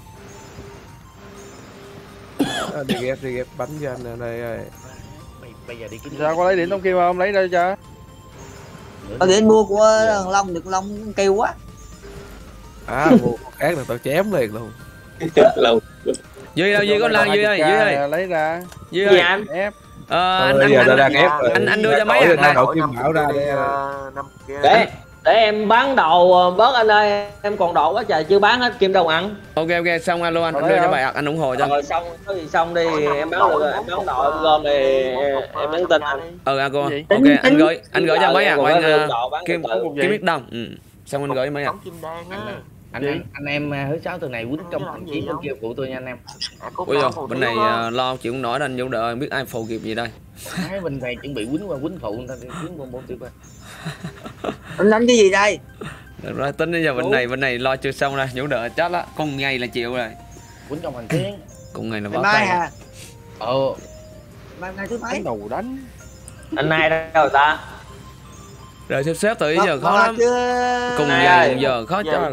À, đi ghép đi ghép bánh cho anh nè đây ơi. Sao có lấy điểm trong kim không? Lấy đây cho. Ở để anh mua của thằng Long được Long kêu quá. À mua con khác là tao chém liền luôn. Lâu. Duy đâu, Duy có lan Duy ơi, Duy ơi. Lấy ra. Duy Gì ơi. anh? Ép. Ờ, anh Thôi, anh giờ anh, tao anh, đang ép rồi. anh anh đưa cho mấy Đổi ạc này. đổi kim bảo ra đây. năm Để để em bán đầu bớt anh ơi, em còn độ quá trời chưa bán hết kim đâu ăn. Ok ok xong anh luôn anh, anh Rồi đưa cho không? bài ạc anh ủng hộ cho. Rồi xong có gì xong đi em bán được rồi, em bán độ em gom thì em nhắn tin anh. Ừ à cô. Gì? Ok anh gửi anh gửi cho mấy ạc của anh Em uh, độ bán kim từ từ. Cục gì? kim biết đông. Ừ. Xong anh gửi cho mấy ạc. Kim đan á. anh anh, anh em à, thứ sáu tuần này quýnh trong trận chiến bên kia phụ tôi nha anh em. Ui dồi, bên này uh, lo chịu không nổi anh Vũ đợi biết ai phụ kịp gì đây. Thái bên này chuẩn bị quýnh qua quýnh phụ người ta đi quýnh bốn bốn tiếp rồi. Anh đánh cái gì đây? Được rồi tính đến giờ bên này bên này lo chưa xong đây, Vũ đợi chết á, cùng ngày là chịu rồi. Quýnh trong hành chiến. Cùng ngày là Ngày bó mai tay. hả? Ờ. Mai mai thứ mấy? Đánh đầu đánh. Anh này đâu rồi ta? Rồi xếp xếp từ Ờ, giờ khó ờ, lắm. chưa- Cùng Này ngày ơi. cùng giờ khó Giờ. cho.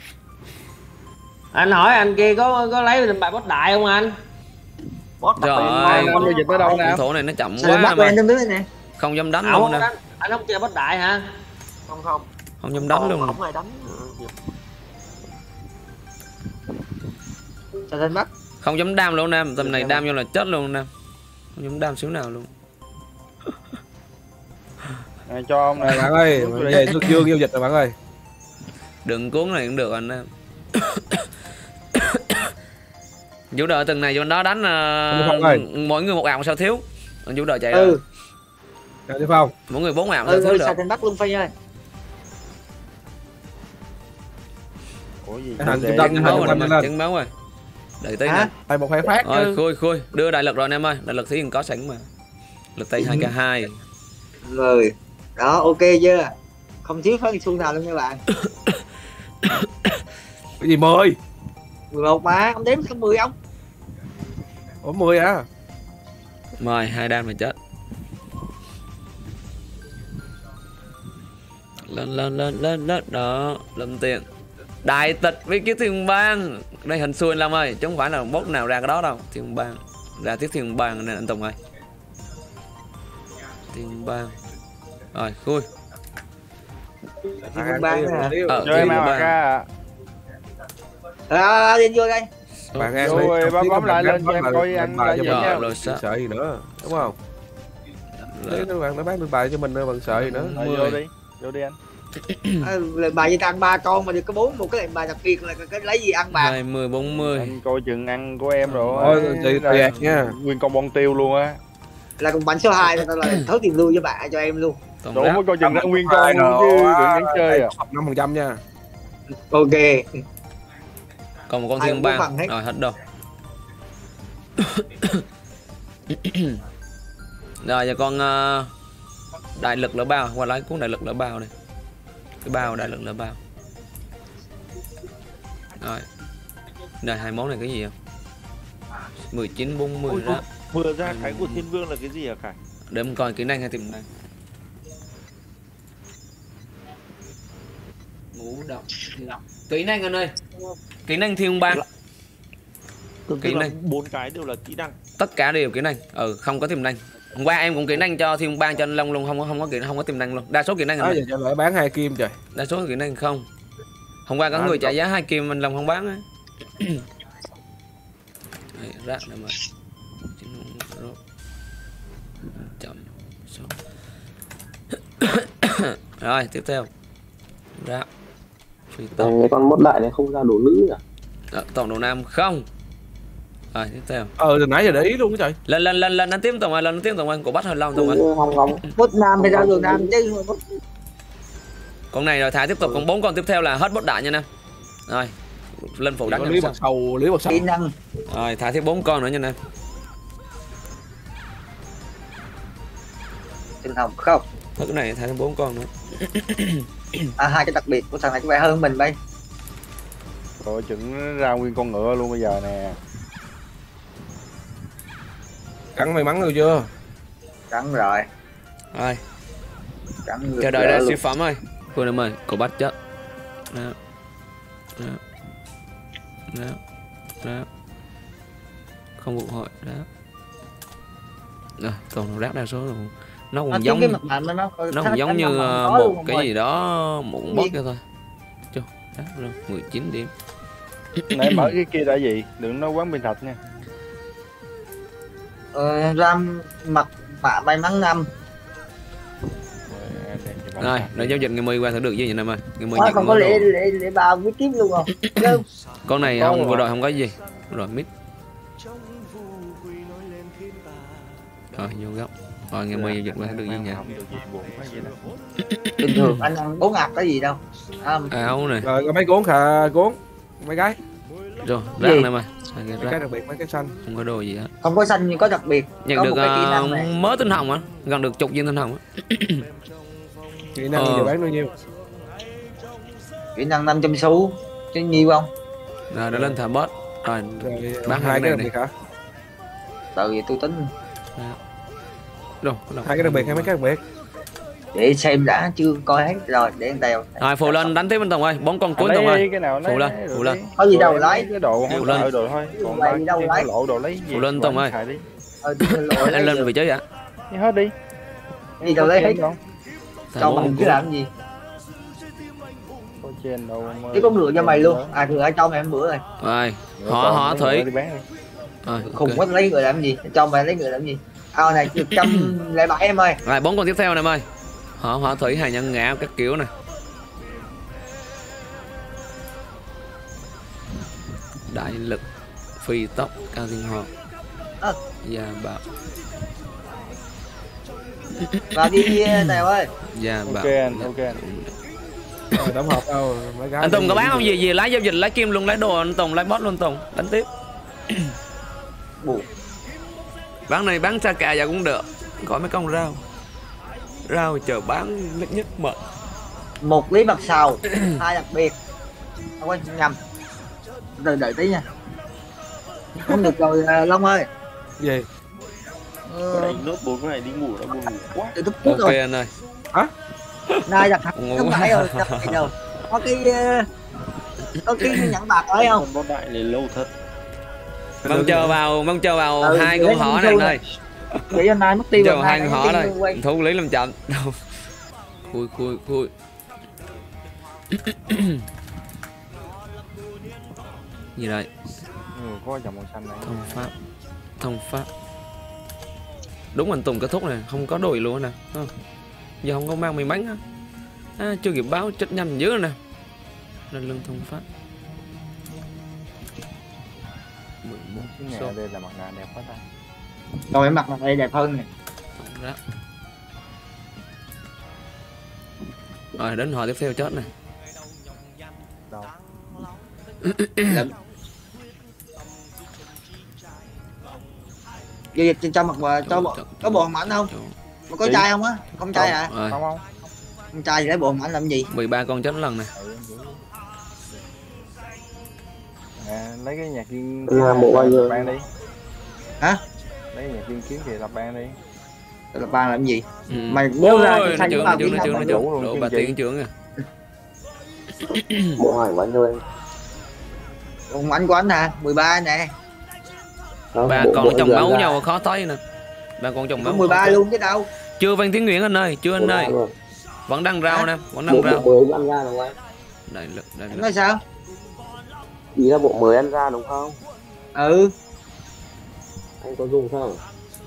Anh hỏi anh kia có có lấy bài boss đại không anh? Boss Trời ơi. Anh giao dịch tới đâu nè? Con thổ này nó chậm Xài thành quá bát mà. quen trong dưới này. Không dám đánh Ảo luôn không nè. đánh, anh không chơi boss đại hả? Không không. Không dám đánh luôn. Không ai đánh. Xài thành bát. Không dám đam luôn Nam, tầm này đam vô là chết luôn Nam. Không dám đam xíu nào luôn. À, cho ông này. Bạn ơi, bạn về Xuân Dương giao dịch rồi bạn ơi. Đừng cuốn này cũng được anh Nam. Vũ đợi từng này cho bên đó đánh Phong ơi. uh, mỗi người một ảo sao thiếu. Còn Vũ đợi chạy rồi. Ừ, Chào Thế Phong. Mỗi người bốn ảo sao ừ, thiếu ừ được. xài thành bát luôn Phi ơi. Ủa gì? Hành Để- trung tâm Trứng hành máu trung rồi tâm nè, lên. trứng máu rồi. Đợi tí Hả? nè. Hay một hai phát Rồi chứ. khui khui, đưa đại lực rồi anh em ơi, đại lực thì có sẵn mà. Lực tay hai k hai. Rồi. Đó, ok chưa? Không thiếu phát xu nào luôn nha bạn. Cái gì mười? mười một mà, ông đếm xong mười ông. Ủa mười à? Mời hai đam mà chết. Lên lên lên lên lên đó, lâm tiền. Đại tịch với cái thiên bang. Đây hình xui anh Lâm ơi, chứ không phải là boss nào ra cái đó đâu. Thiên bang. Ra tiếp thiên bang nên anh Tùng ơi. Thiên bang. Rồi, khui. Thiên bang nè. Ờ, Cho em thiên ăn bang. ra. À, đi vô đây. Bạn ăn Rồi, đi. bấm- Tí bấm nữa lại bạn lên cho bấm em lại coi lên anh bài ra cho gì mình. Rồi, nha. rồi Bạn sợ. sợ gì nữa, đúng không? Tí nữa bạn nó bán được bài cho mình nữa, bạn sợ gì nữa. Rồi, vô đi. Vô đi anh. À, lời bài gì ta ăn ba con mà được có bốn, một cái lệnh bài đặc biệt là cái lấy gì ăn bạc. hai mươi bốn mươi. Anh coi chừng ăn của em rồi. Thôi, chị Rồi, tuyệt nha. Nguyên con bông tiêu luôn á. Là cùng bánh số hai tao là thấu tiền lưu cho bạn cho em luôn. Tổng Đủ ráp. mới coi chừng ăn nguyên con luôn chứ đừng gắn chơi à. năm phần trăm nha. Ok. Còn một con Ai thiên cũng có bang. phần hết. Rồi hết đâu. Rồi giờ con uh, đại lực lỡ bao, qua lấy cuốn đại lực lỡ bao này. Cái bao đại lực lỡ bao. Rồi. Đây hai món này cái gì không? mười chín bốn mươi đó. Vừa ra cái của Thiên Vương là cái gì hả Khải? Để em coi kỹ năng hay tiềm năng. Ngũ độc. Kỹ năng anh ơi. Kỹ năng thiên bang. Kỹ năng bốn cái đều là kỹ năng. Tất cả đều kỹ năng. Ừ, không có tiềm năng. Hôm qua em cũng kỹ năng cho thiên bang cho anh Long luôn, không có không có kỹ không có tiềm năng luôn. Đa số kỹ năng đó giờ cho lại bán hai kim trời. Đa số kỹ năng không. Hôm qua có người trả giá hai kim anh Long không bán á. Rác này mà. Chậm. Rồi, tiếp theo. Rác. Cái con mốt đại này không ra đồ nữ à? Đó, tổng đồ nam không. Rồi tiếp theo. Ờ từ nãy giờ để ý luôn trời. Lên lên lên lên anh tiếp tổng ơi, lên tiếp tổng ơi, của bắt hơi lâu tổng ơi. Không không. Bốt nam thì ra đồ nam chứ. Con này rồi thả tiếp tục, còn bốn con tiếp theo là hết bốt đại nha nè. Rồi. Lên phụ đánh lý bạc sầu, lý bạc sầu. Kỹ năng. Rồi thả tiếp bốn con nữa nha nè. Tinh hồng không. Cái này thả thêm bốn con nữa. À, hai cái đặc biệt của thằng này có vẻ hơn mình bay. Rồi chừng ra nguyên con ngựa luôn bây giờ nè. Cắn may mắn rồi chưa? Cắn rồi. Rồi. Cắn chờ đợi ra siêu phẩm ơi. Quên em ơi, cổ bắt chết. Đó. Đó. Đó. Đó. Không phục hồi. Đó. Rồi, còn rác đa số rồi. Nó cũng giống cái mặt nó nó, nó cũng giống như một cái gì đó, một boss kia thôi. Chưa, đó rồi, mười chín điểm. Nãy mở cái kia đã gì, đừng nói quán pin thật nha. Ờ, ram mặt mạ may mắn năm. Rồi, nó giao dịch ngày mười qua thử được gì vậy em ơi. Ngày mười còn có lễ lễ lễ bào với kiếm luôn rồi. Con này không, vừa rồi không có gì. Rồi mít. Rồi vô góc. Rồi ngày mười giao dịch qua thử được gì nhỉ? Bình thường anh ăn bốn ngạc có gì đâu. À, áo này. Rồi có mấy cuốn khà cuốn mấy cái. Rồi, rác này mà. Mấy cái đặc biệt, mấy cái xanh. Không có đồ gì hết. Không có xanh nhưng có đặc biệt. Nhận có được uh, mới tinh hồng á, gần được chục viên tinh hồng á. Kỹ năng giờ bán bao nhiêu? Kỹ năng năm trăm xu. Chứ nhiều không? Rồi đã lên thả boss. Rồi, rồi bán hai cái đặc này biệt hả? Từ vì tôi tính. Rồi, hai cái đặc biệt hay mấy cái đặc biệt? Để xem đã, chưa coi hết rồi để anh tèo. Rồi phụ lên đánh tiếp anh Tùng ơi, bốn con cuối Tùng ơi. Phụ lên, phụ lên. Có gì đâu lấy cái đồ phụ lên. Đồ thôi. Còn lấy đâu lấy. Lộ đồ lấy gì? Phụ lên Tùng ơi. Ờ, anh lên vị trí ạ. Đi hết đi. Đi đâu lấy hết không? Cho mình chứ làm gì? Có trên đâu. Chứ có ngựa cho mày luôn. À ngựa cho mày ăn bữa rồi. Rồi, họ họ thủy. Rồi, khùng quá lấy người làm gì? Cho mày lấy người làm gì? Ao này một trăm lẻ bảy em ơi. Rồi bốn con tiếp theo này em ơi. Họ họ thủy hài nhân ngạo các kiểu này. Đại lực phi tốc cao thiên họ. À. Gia bảo. Vào đi Tèo ơi. Gia bảo. Ok anh, ok anh. Rồi đóng hộp đâu mấy cái. Anh Tùng có bán không gì gì lấy giao dịch lấy kim luôn, lấy đồ anh Tùng lấy boss luôn Tùng, đánh tiếp. Bù. Bán này bán xa cà giờ cũng được. Gọi mấy con rau. Rau chờ bán nhất nhất mệt. Một lý bạc sầu, hai đặc biệt. Không quên nhầm. Đợi đợi tí nha. Không được rồi Long ơi. Gì? Có đánh nốt bốn cái này đi ngủ đã buồn ngủ quá. Tôi thức trước ok rồi. anh ơi. Hả? Nay đặt không phải rồi, đặt cái đâu. Có cái có cái nhận bạc đấy không? Con đại này lâu thật. Mong chờ vào, mong chờ vào ừ, hai con họ này anh ơi. Để anh nay mất tiêu rồi. Hai con họ đây. Thu lý làm chậm. Khui khui khui. Gì đây? Ừ, có dòng màu xanh này. Thông pháp. Thông pháp. Đúng anh Tùng kết thúc này, không có đùi luôn nè. Giờ không có mang may mắn á. À, chưa kịp báo chết nhanh dữ nè. Lên lưng thông pháp. mười bốn cái nhà đây là mặt nạ đẹp quá ta. Rồi em mặt này đẹp hơn nè. Rồi đến họ tiếp theo chết này. Đâu? Giao dịch cho mặt và cho bộ có bộ mảnh không? Mà có chai không á? Không chai à? Rồi. Không không. Không chai thì lấy bộ mảnh làm gì? mười ba con chết lần này. À, lấy cái nhạc viên bộ bao nhiêu? bạn đi. Hả? Lấy nhạc tiên kiếm thì lập ban đi. Lập ban làm gì? Ừ. Mày nêu ra Ôi, nó xanh trưởng, vào nó trưởng, nó trưởng, nó tiếng trưởng. Độ bà tiên trưởng à. Bộ hỏi bao nhiêu em? Ông anh của anh hả? mười ba nè. Đó, Ba bộ- con bộ chồng giờ máu ra. nhau khó thấy nè. Ba con chồng Có máu. mười ba khó thấy. luôn chứ đâu. Chưa Văn Tiến Nguyễn anh ơi, chưa anh Bộ ơi. ra luôn. Vẫn đang rau Hả? nè, vẫn Bộ đang bộ rau. mới ăn ra đúng không em? Đại lực, đại Anh lực. nói sao? Ý là bộ mới ăn ra đúng không? Ừ. Anh có dùng không?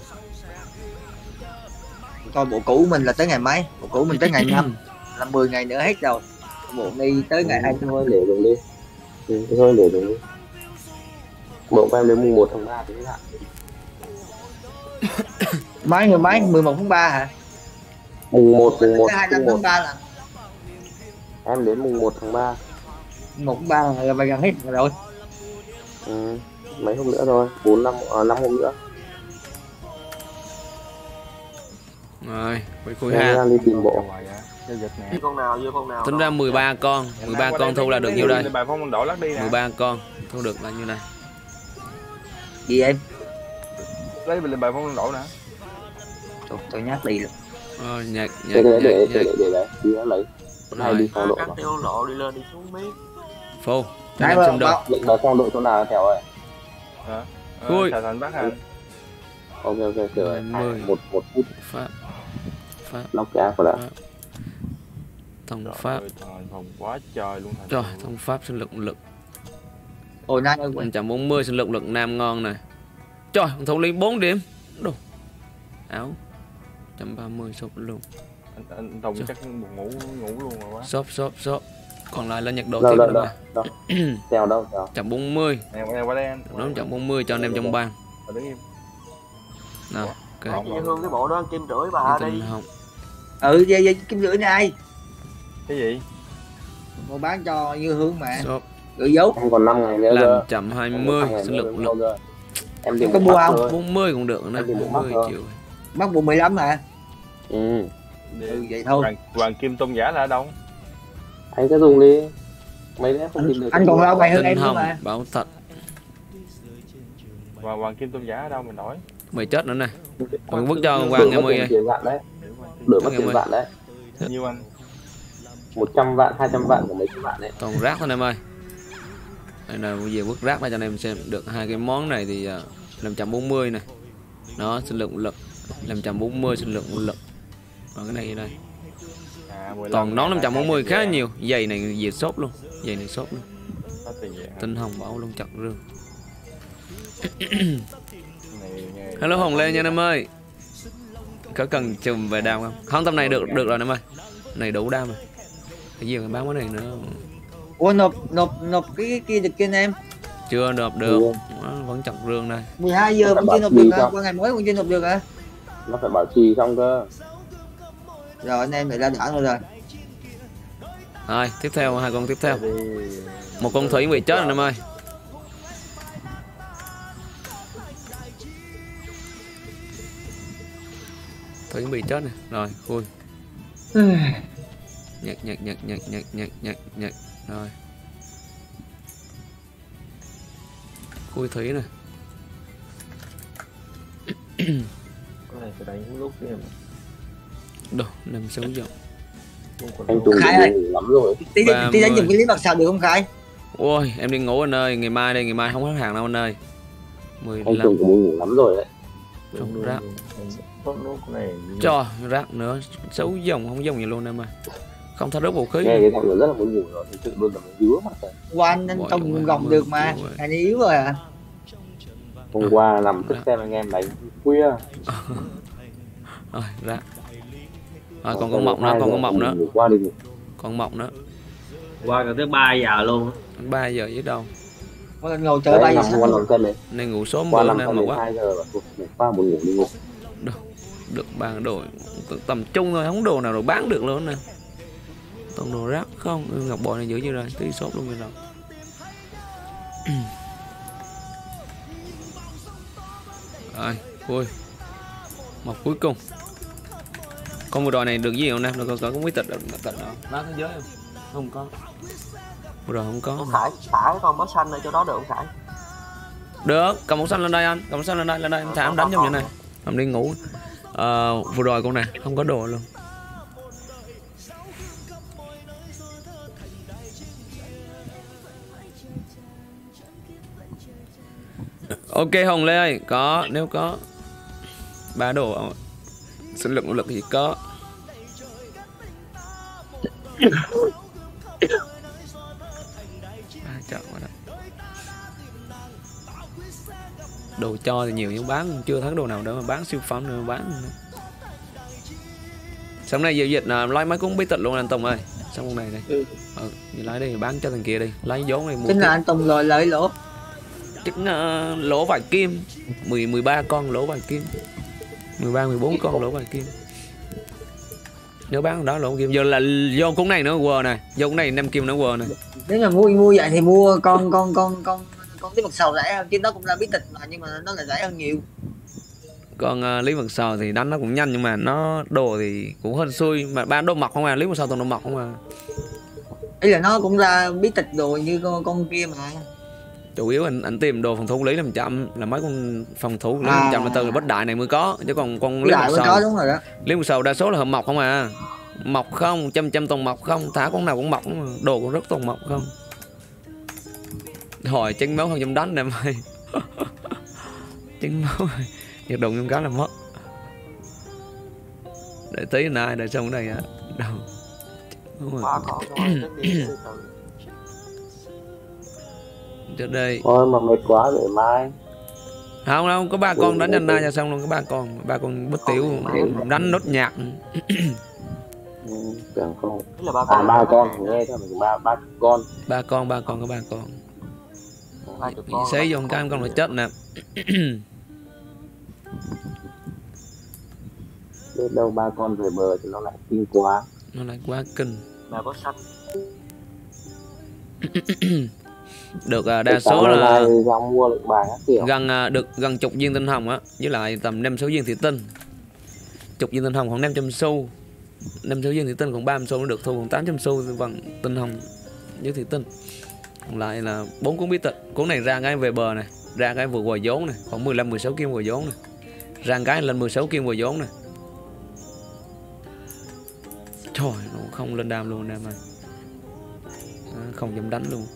Coi bộ cũ mình là tới ngày mấy? Bộ cũ mình tới ngày năm. Là mười ngày nữa hết rồi. Bộ này tới ngày hai. Ừ, thôi để dùng đi. Ừ, thôi để dùng đi. Bộ của em đến mùng một tháng ba thì lại. Mấy người mấy? mười một tháng ba hả? Mùng một, mùng một, Tới hai mươi lăm mùng một. tháng ba là Em đến mùng một tháng ba. một tháng ba là phải gần hết rồi. Ừ, mấy hôm nữa thôi, bốn năm à, năm hôm nữa. Rồi, quay khui Em ha. đang đi tìm bộ. Giao dịch nè. Vô con nào, vô con nào. Tính ra mười ba con, mười ba con thu là được nhiêu đây? Bài phong đổ lắc đi nè. mười ba con thu được là nhiêu này? Gì em? Lấy lên bài phong đổ nè. Tôi, tôi nhắc đi rồi. Ờ, nhạc, nhạc, Để để nhạc, để nhạc. để để để đấy, đi nó lấy. Này đi Rồi, phong độ. Cắt tiêu lộ đi lên đi xuống biết. phô. Cho Đấy, em mà- xem đâu. mà- Lệnh vào phong độ chỗ nào Thẻo ơi? Hả? Ui. Xà thành Bắc Hàn. Ok ok chờ Hai mươi. một một phút Pháp. Pháp. lóc cái app vào đã. Thông Trời pháp. ơi, thành phòng quá trời luôn thành. Trời, phòng. thông pháp sinh lực lực. Ôi nay ơi. một trăm bốn mươi sinh lực lực nam ngon này. Trời, thằng Thủ Lý bốn điểm. Đồ. Áo. một trăm ba mươi sốt luôn. Anh, anh Tùng Trời. chắc buồn ngủ ngủ luôn rồi quá. Shop shop shop. Còn lại là nhạc độ Đâu tiếp đâu nữa đâu mà. đâu. Thẻo đâu Thẻo. một trăm bốn mươi. Nè qua đây qua đây anh. Nó một trăm bốn mươi cho anh em trong bang. Rồi đứng im. Nào. Cái Ok. gì Hương cái bộ đó kim rưỡi bà đi. Tình không. Ừ vậy vậy kim rưỡi này. Cái gì? Mua bán cho Như Hương mà. Shop Gửi dấu. Em còn năm ngày nữa là cơ. một trăm hai Em mươi còn năm ngày sinh nữa lực nữa lực. cơ. Em tìm Có bộ mua mắc không? thôi. bốn mươi cũng được nè. Em tìm bộ bốn mắc mươi thôi. triệu. Mắc bộ mười lăm hả? Ừ. Ừ vậy thôi. Hoàng, Hoàng Kim Tôn Giả là ở đâu? Anh cứ dùng đi. Mấy đứa không tìm được. Anh còn lâu ngày hơn Tinh em nữa hồng mà. báo thật. Hoàng, Hoàng Kim Tôn Giả ở đâu mình nói? Mày chết nữa nè. Còn vứt cho Hoàng Đổi nghe mất mười tiền ơi. tiền vạn đấy. Đổi mất Em tiền ơi. vạn đấy. Nhiêu anh? một trăm vạn, hai trăm vạn của mấy chục vạn đấy. Toàn rác thôi em ơi. Đây là bây giờ vứt rác ra cho anh em xem được hai cái món này thì uh, năm trăm bốn mươi này. Nó sinh lượng lực năm trăm bốn mươi sinh lượng lực. Còn cái này đây. À, mười lăm Toàn nón ngàn, năm trăm bốn mươi hai khá ngàn nhiều. Giày này về shop luôn. Giày này shop luôn. Có tiền vậy hả? Tinh hồng bảo luôn chặt rương. Này, nghe- Hello Hồng Lê nha em ơi. Có cần chùm về đam không? Không tầm này được được rồi em ơi. Này đủ đam rồi. Cái gì mà bán cái này nữa. Ủa nộp nộp nộp cái cái kia được kia em. Chưa nộp được. Nó vẫn chặt rương đây. mười hai giờ vẫn chưa nộp được hả? Qua ngày mới vẫn chưa nộp được hả? Nó phải bảo trì xong cơ. Rồi anh em lại ra đỡ rồi rồi. Rồi, tiếp theo hai con tiếp theo. Đi. Một con thủy bị chết rồi em ơi. Thủy bị chết này. Rồi, khui. Nhặt nhặt nhặt nhặt nhặt nhặt nhặt nhặt. Rồi. Khui thủy này. Cái này phải đánh lúc đi em. Đồ, năm sáu giờ. Anh Tùng Khai đi ơi. ngủ lắm rồi. Tí ba tí đánh mươi. dùng cái clip bạc sao được không Khai? Ôi, em đi ngủ anh ơi, ngày mai đây, ngày mai không hết hàng đâu anh ơi. Anh mười lăm. Tùng cũng ngủ lắm rồi đấy. Trong rác. Tốt lúc này. Cho rác nữa, xấu dòng không dòng gì luôn em ơi. Không tháo rớt vũ khí. Nghe cái giọng rất là muốn ngủ rồi, thực sự luôn là mình dứa mặt rồi. Qua anh anh Gọi Tùng rồi, gồng mười, được mà. mười. Ngày này yếu rồi à. Hôm qua nằm thức xem anh em đánh khuya. Rồi, rác. Rồi, còn con mộng nữa, còn con mộng nữa. Ngủ qua đi ngủ. Còn mộng nữa. Qua cả tới ba giờ luôn. ba giờ với đâu. Qua lần ngồi chơi Đấy, bay nằm sáng qua luôn. nằm sân đấy. Nay ngủ sớm Qua bữa nằm nay sân mà đến quá. hai giờ và ngủ qua buồn ngủ đi ngủ. Được bán đồ tầm trung thôi, không đồ nào rồi bán được luôn nè. Toàn đồ rác không. Ừ, ngọc bội này giữ như rồi, tí sốt luôn rồi. Rồi, vui. Một cuối cùng. Con vừa đòi này được gì không Nam? Nó có có quý tịch ở tịch đó. Lá thế giới không? Không có. Vừa rồi không có. Ông Khải, thả cái con bó xanh ở chỗ đó được không Khải? Được, cầm màu xanh lên đây anh, cầm màu xanh lên đây, lên đây, thả em đánh trong như này. Em đi ngủ. À, vừa rồi con này không có đồ luôn. Ok Hồng Lê ơi, có, nếu có ba đồ sinh lực lực thì có. Ba chọn vào đó. Đồ cho thì nhiều nhưng bán chưa thấy đồ nào đâu mà bán siêu phẩm nữa mà bán. Xong này giao dịch là lấy mấy cũng bí tịch luôn anh Tùng ơi. Xong con này đây. Ừ. Ừ, lấy đi bán cho thằng kia đi, lấy vốn này mua. Chính là anh Tùng rồi lợi lỗ. Chắc uh, lỗ vài kim, mười mười ba con lỗ vài kim. mười ba mười bốn con lỗ vài kim. Nếu bán đó lỗ kim giờ là do cuốn này nữa quờ này, do cuốn này năm kim nữa quờ này. Nếu mà mua mua vậy thì mua con con con con con tí mặt sầu rẻ hơn chứ nó cũng là bí tịch mà nhưng mà nó là rẻ hơn nhiều. Còn uh, Lý Vật Sầu thì đánh nó cũng nhanh nhưng mà nó đồ thì cũng hên xui mà bán đồ mọc không à, Lý Vật Sầu toàn đồ mọc không à. Ý là nó cũng ra bí tịch đồ như con con kia mà. Chủ yếu anh anh tìm đồ phòng thủ Lý năm trăm là mấy con phòng thủ Lý năm trăm là từ bất đại này mới có chứ còn con Lý Vật Sầu đúng rồi đó. Lý Vật Sầu đa số là hợp mọc không à, mọc không trăm trăm toàn mọc không, thả con nào cũng mọc mà. Đồ cũng rất toàn mọc không. Hồi chân máu không dám đánh nè mày. Chân máu nhiệt độ trong cá là mất. Để tí này để xong cái này á đâu. Đúng rồi. Trước đây. Thôi mà mệt quá để mai. Không đâu, có ba con đánh anh na cho xong luôn, có ba con, ba con bất tiểu đánh nốt nhạc. Ừ, chẳng không. À ba con nghe thôi mình ba ba con. Ba con, ba con có ba con. Xấy vô cái con nó chết nè. Biết đâu ba con về bờ thì nó lại kinh quá. Nó lại quá kinh. Mà có sách. Được đa số là mua được bài gần được gần chục viên tinh hồng á, với lại tầm năm sáu viên thủy tinh. Chục viên tinh hồng khoảng năm trăm xu. năm sáu viên thủy tinh còn ba mươi xu nó được thu còn tám trăm xu bằng tinh hồng với thủy tinh. Còn lại là bốn cuốn bí tịch. Cuốn này ra cái về bờ này, ra cái vừa quầy vốn này, khoảng mười lăm mười sáu kim quầy vốn này. Ra cái lên mười sáu kim quầy vốn này. Trời, nó không lên đam luôn em ơi. Không dám đánh luôn.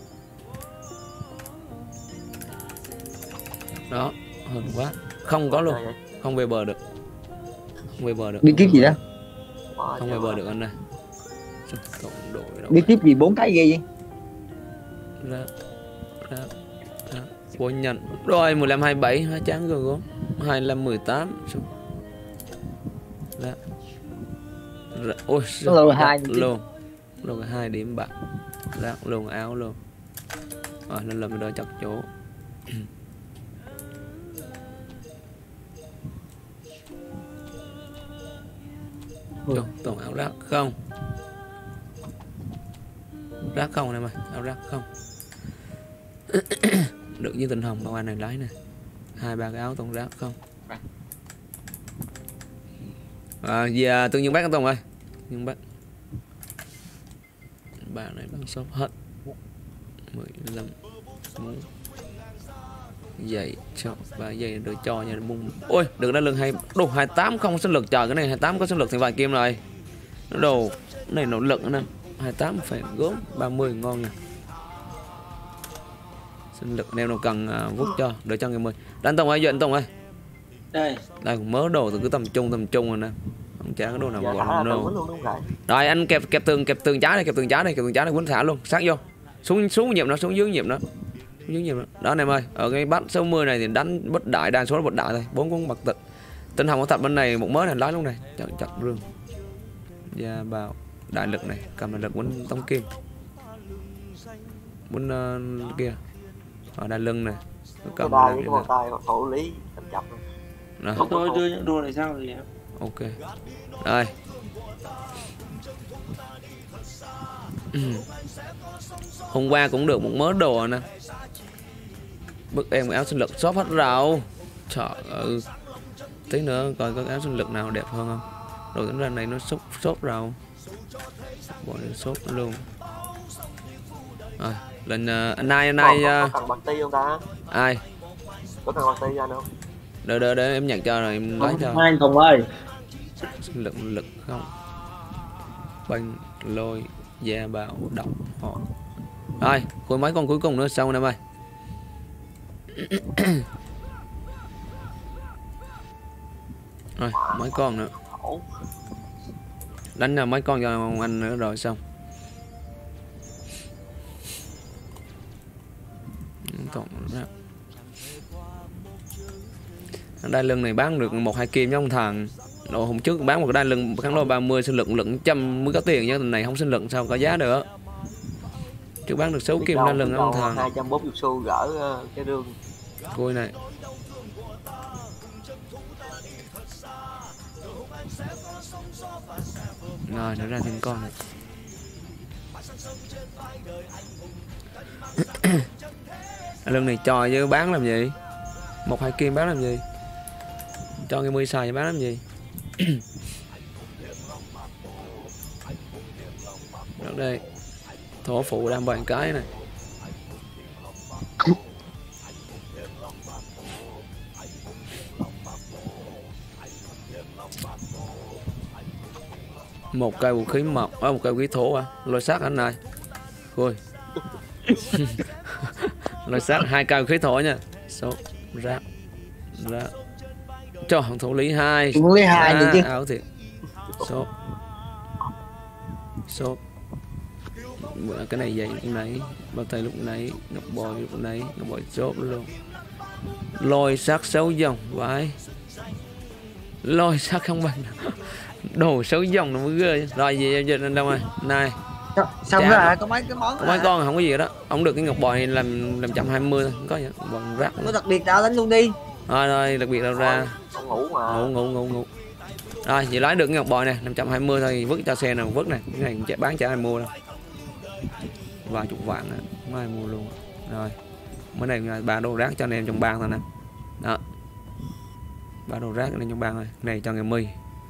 Đó, hên quá. Không có luôn. Không về bờ được. Không về bờ được. Bí kíp gì đó? Không về bờ được anh ơi. Bí kíp gì bốn cái ghê vậy? Ra, ra, ra. Vô nhận. Rồi mười lăm hai mươi bảy hai trắng rồi gốm. hai mươi lăm mười tám. Ra. Ra. Ôi, luôn hai luôn. Luôn hai điểm bạc. Ra luôn áo luôn. Rồi nên là mình đỡ chặt chỗ. Trời, toàn áo rác không. Rác không này mày, áo rác không. Được như tình hồng bao anh này lấy nè. Hai ba cái áo toàn rác không. À, giờ tương nhiên bác anh Tùng ơi. Nhưng bác bạn này bán shop hết mười lăm vậy cho ba giây được cho nha bung. Ôi được đã lưng hai đồ hai mươi tám không sinh lực, trời cái này hai mươi tám có sinh lực thì vài kim rồi. Nó đồ cái này nỗ lực nữa nè. hai mươi tám phải gốm ba mươi ngon nè. Sinh lực neo nào cần uh, vút cho đợi cho người mười. Đánh Tùng ơi, anh Tùng ơi. Đây. Đây cũng mớ đồ từ cứ tầm trung tầm trung rồi nè. Không chả có đồ nào gọi đâu. Rồi anh kẹp kẹp tường kẹp tường trái này, kẹp tường trái này, kẹp tường trái này quấn thả luôn, sát vô. Xuống xuống nhịp nó, xuống dưới nhịp nó. Dưới nhịp nó. Đó anh em ơi, ở cái bắt sáu mươi này thì đánh bất đại, đa số là bất đại thôi, bốn con bạc tịch. Tinh hồng có thật bên này một mớ này lái luôn này, chặt chặt rương. Và vào đại lực này, cầm đại lực quấn tông kim. Quấn uh, kia. Ở đai lưng này. Cầm đai với cái bàn tay thủ lý chặt chặt. Rồi. Tôi đưa những đua này sao rồi em? Ok. Đây. Hôm qua cũng được một mớ đồ nè. Bức em áo sinh lực shop hết rau. Trời ơi. Tí nữa coi có áo sinh lực nào đẹp hơn không. Rồi tính ra này nó shop shop rau. Bỏ lên shop luôn. Rồi, lên uh, anh ai anh ai uh... còn bạc ti không ta? Ai? Có thằng Hoa Tây ra đâu? Đợi đợi đợi em nhặt cho rồi em lấy cho. Hai anh Tùng ơi. Lực lực không. Banh lôi gia bảo động họ. Rồi, cuối mấy con cuối cùng nữa xong em ơi. Rồi, mấy con nữa. Đánh là mấy con cho anh nữa rồi xong. Còn đai lưng này bán được một hai kim trong thằng. Đồ hôm trước bán một cái đai lưng kháng lôi ba mươi sinh lực lượng trăm mới có tiền, nhưng này không sinh lực sao có giá được. Chứ bán được sáu kim đai lưng trong thằng. hai trăm bốn mươi xu gỡ cái đường. Côi này. Rồi nó ra thêm con này. Lưng này cho chứ bán làm gì? Một hai kim bán làm gì? Cho cái mươi xài bán làm gì? Đó đây. Thổ phụ đang bàn cái này. Một cây vũ khí mộc, à, một cây vũ khí thổ à, lôi xác anh này. Ôi. Lôi xác hai cây vũ khí thổ nha. Số rác. Rác. Cho thằng thủ lý hai. Thủ lý hai à, chứ. Áo thiệt. Số. Số. Cái này vậy lúc nãy, bao tay lúc nãy, ngọc bòi lúc nãy, ngọc bòi chốt luôn. Lôi xác xấu dòng, vãi. Lôi xác không bằng. Đồ xấu dòng nó mới ghê. Rồi gì giao dịch anh đâu rồi. Này. Xong rồi à, có mấy cái món. Có mấy con không có gì đó. Ông được cái ngọc bòi này làm làm một trăm hai mươi thôi, không có gì. Bằng rác. Có đặc biệt nào đánh luôn đi. Rồi rồi, đặc biệt đâu ra. Ngủ mà. Ngủ ngủ ngủ ngủ. Rồi, vậy lấy được cái ngọc bòi này năm trăm hai mươi thôi, vứt cho xe nào vứt này. Cái này chạy bán chả ai mua đâu. Vài chục vạn á, không ai mua luôn. Rồi. Mới này là ba đồ rác cho anh em trong bang thôi nè. Đó. Ba đồ rác lên trong bang rồi. Này cho ngày my.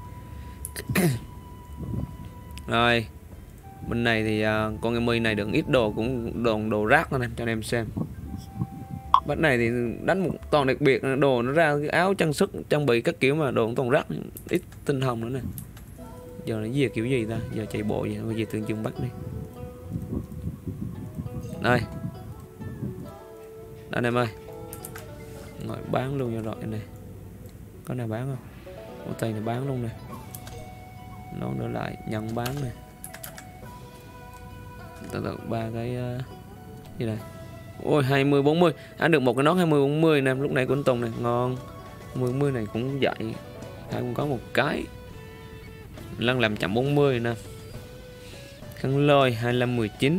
Rồi. Bên này thì uh, con ngày my này được ít đồ cũng đồn đồ rác thôi nè cho anh em xem. Bên này thì đánh một toàn đặc biệt, đồ nó ra cái áo trang sức trang bị các kiểu mà đồ toàn rác, ít tinh hồng nữa nè. Giờ nó về kiểu gì ta? Giờ chạy bộ vậy, về thường trường bắt đi. Đây. Đây em ơi. Ngồi bán luôn cho rồi này. Có nào bán không? Ô tay này bán luôn nè. Nó nữa lại nhận bán này. Từ từ ba cái uh, gì này. Ôi hai mươi bốn mươi. Anh được một cái nón hai mươi bốn mươi nè, lúc này của anh Tùng này ngon. hai mươi bốn mươi này cũng vậy. Hai cũng có một cái. Lăn làm một trăm bốn mươi nè. Khăn lôi hai mươi lăm mười chín.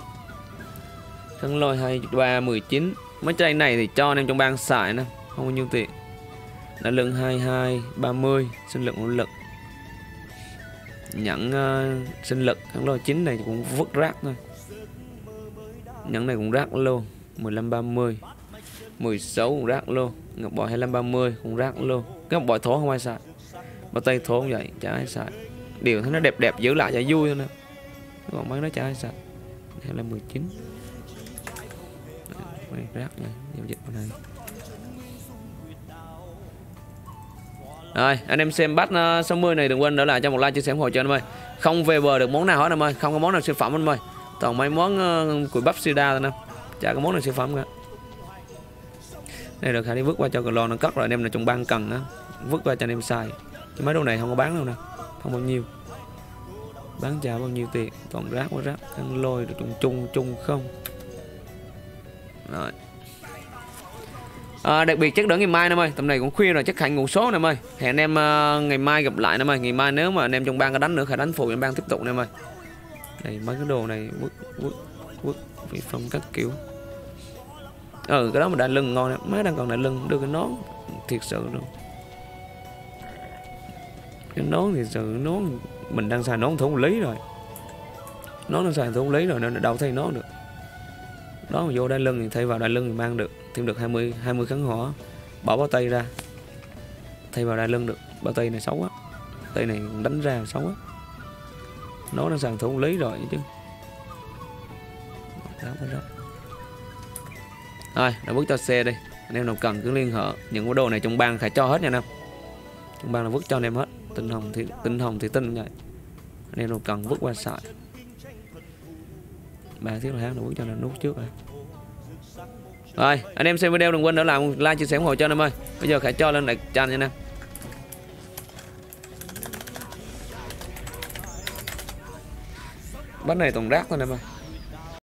Khăn lôi hai mươi ba mười chín. Mấy chai này thì cho anh em trong bang xài nè, không bao nhiêu tiền. Đã lưng hai mươi hai ba mươi, sinh lực nỗ lực. Nhận uh, sinh lực khăn lôi chín này cũng vứt rác thôi. Nhẫn này cũng rác luôn, mười lăm ba mươi. mười sáu cũng rác luôn. Ngọc bội hai mươi lăm ba mươi cũng rác luôn. Cái ngọc bội thổ không ai xài. Bao tay thổ cũng vậy, chả ai xài. Điều thấy nó đẹp đẹp giữ lại cho vui thôi nè. Còn mấy nó chả ai xài. hai mươi lăm mười chín. Đây, rác nha, giao dịch vào này. Rồi, anh em xem bắt uh, sáu mươi này đừng quên đỡ lại cho một like chia sẻ ủng hộ cho anh ơi. Không về bờ được món nào hết anh ơi, không có món nào siêu phẩm anh ơi. Toàn mấy món uh, củi bắp sida thôi nè. Chả có món nào siêu phẩm cả. Đây được Khải đi vứt qua cho lon nó cất rồi anh em là trong băng cần á, vứt qua cho anh em xài. Chứ mấy đồ này không có bán đâu nè, không bao nhiêu. Bán chả bao nhiêu tiền, toàn rác quá rác, khăn lôi được chung chung chung không. Rồi. À, đặc biệt chắc đỡ ngày mai em ơi, tầm này cũng khuya rồi chắc Khải ngủ số em ơi. Hẹn anh em uh, ngày mai gặp lại em ơi. Ngày mai nếu mà anh em trong bang có đánh nữa Khải đánh phụ em bang tiếp tục em ơi. Đây mấy cái đồ này quất quất quất vị phong các kiểu. Ừ cái đó mà đai lưng ngon nè, mấy đang còn đai lưng đưa cái nón thiệt sự luôn. Cái nón thì sự nón mình đang xài nón thủ lý rồi. Nón đang xài thủ lý rồi nên đâu thay nón được. Đó mà vô đai lưng thì thay vào đai lưng thì mang được thêm được hai mươi hai mươi kháng hỏa. Bỏ bao tay ra. Thay vào đai lưng được. Bao tay này xấu quá. Tay này đánh ra xấu quá. Nó đang xài thủ lý rồi chứ. Đó, đó. Rồi, đã bước cho xe đi. Anh em nào cần cứ liên hệ. Những cái đồ này trong bang Khải cho hết nha anh em. Trong bang là vứt cho anh em hết. Tinh hồng thì tinh hồng thì tinh vậy. Anh em nào cần vứt qua xài. Ba thiết là hát là vứt cho nên nút trước rồi. Rồi, anh em xem video đừng quên nữa làm like, chia sẻ, ủng hộ cho anh em ơi. Bây giờ Khải cho lên lại tranh nha anh em. Bánh này toàn rác thôi anh em ơi.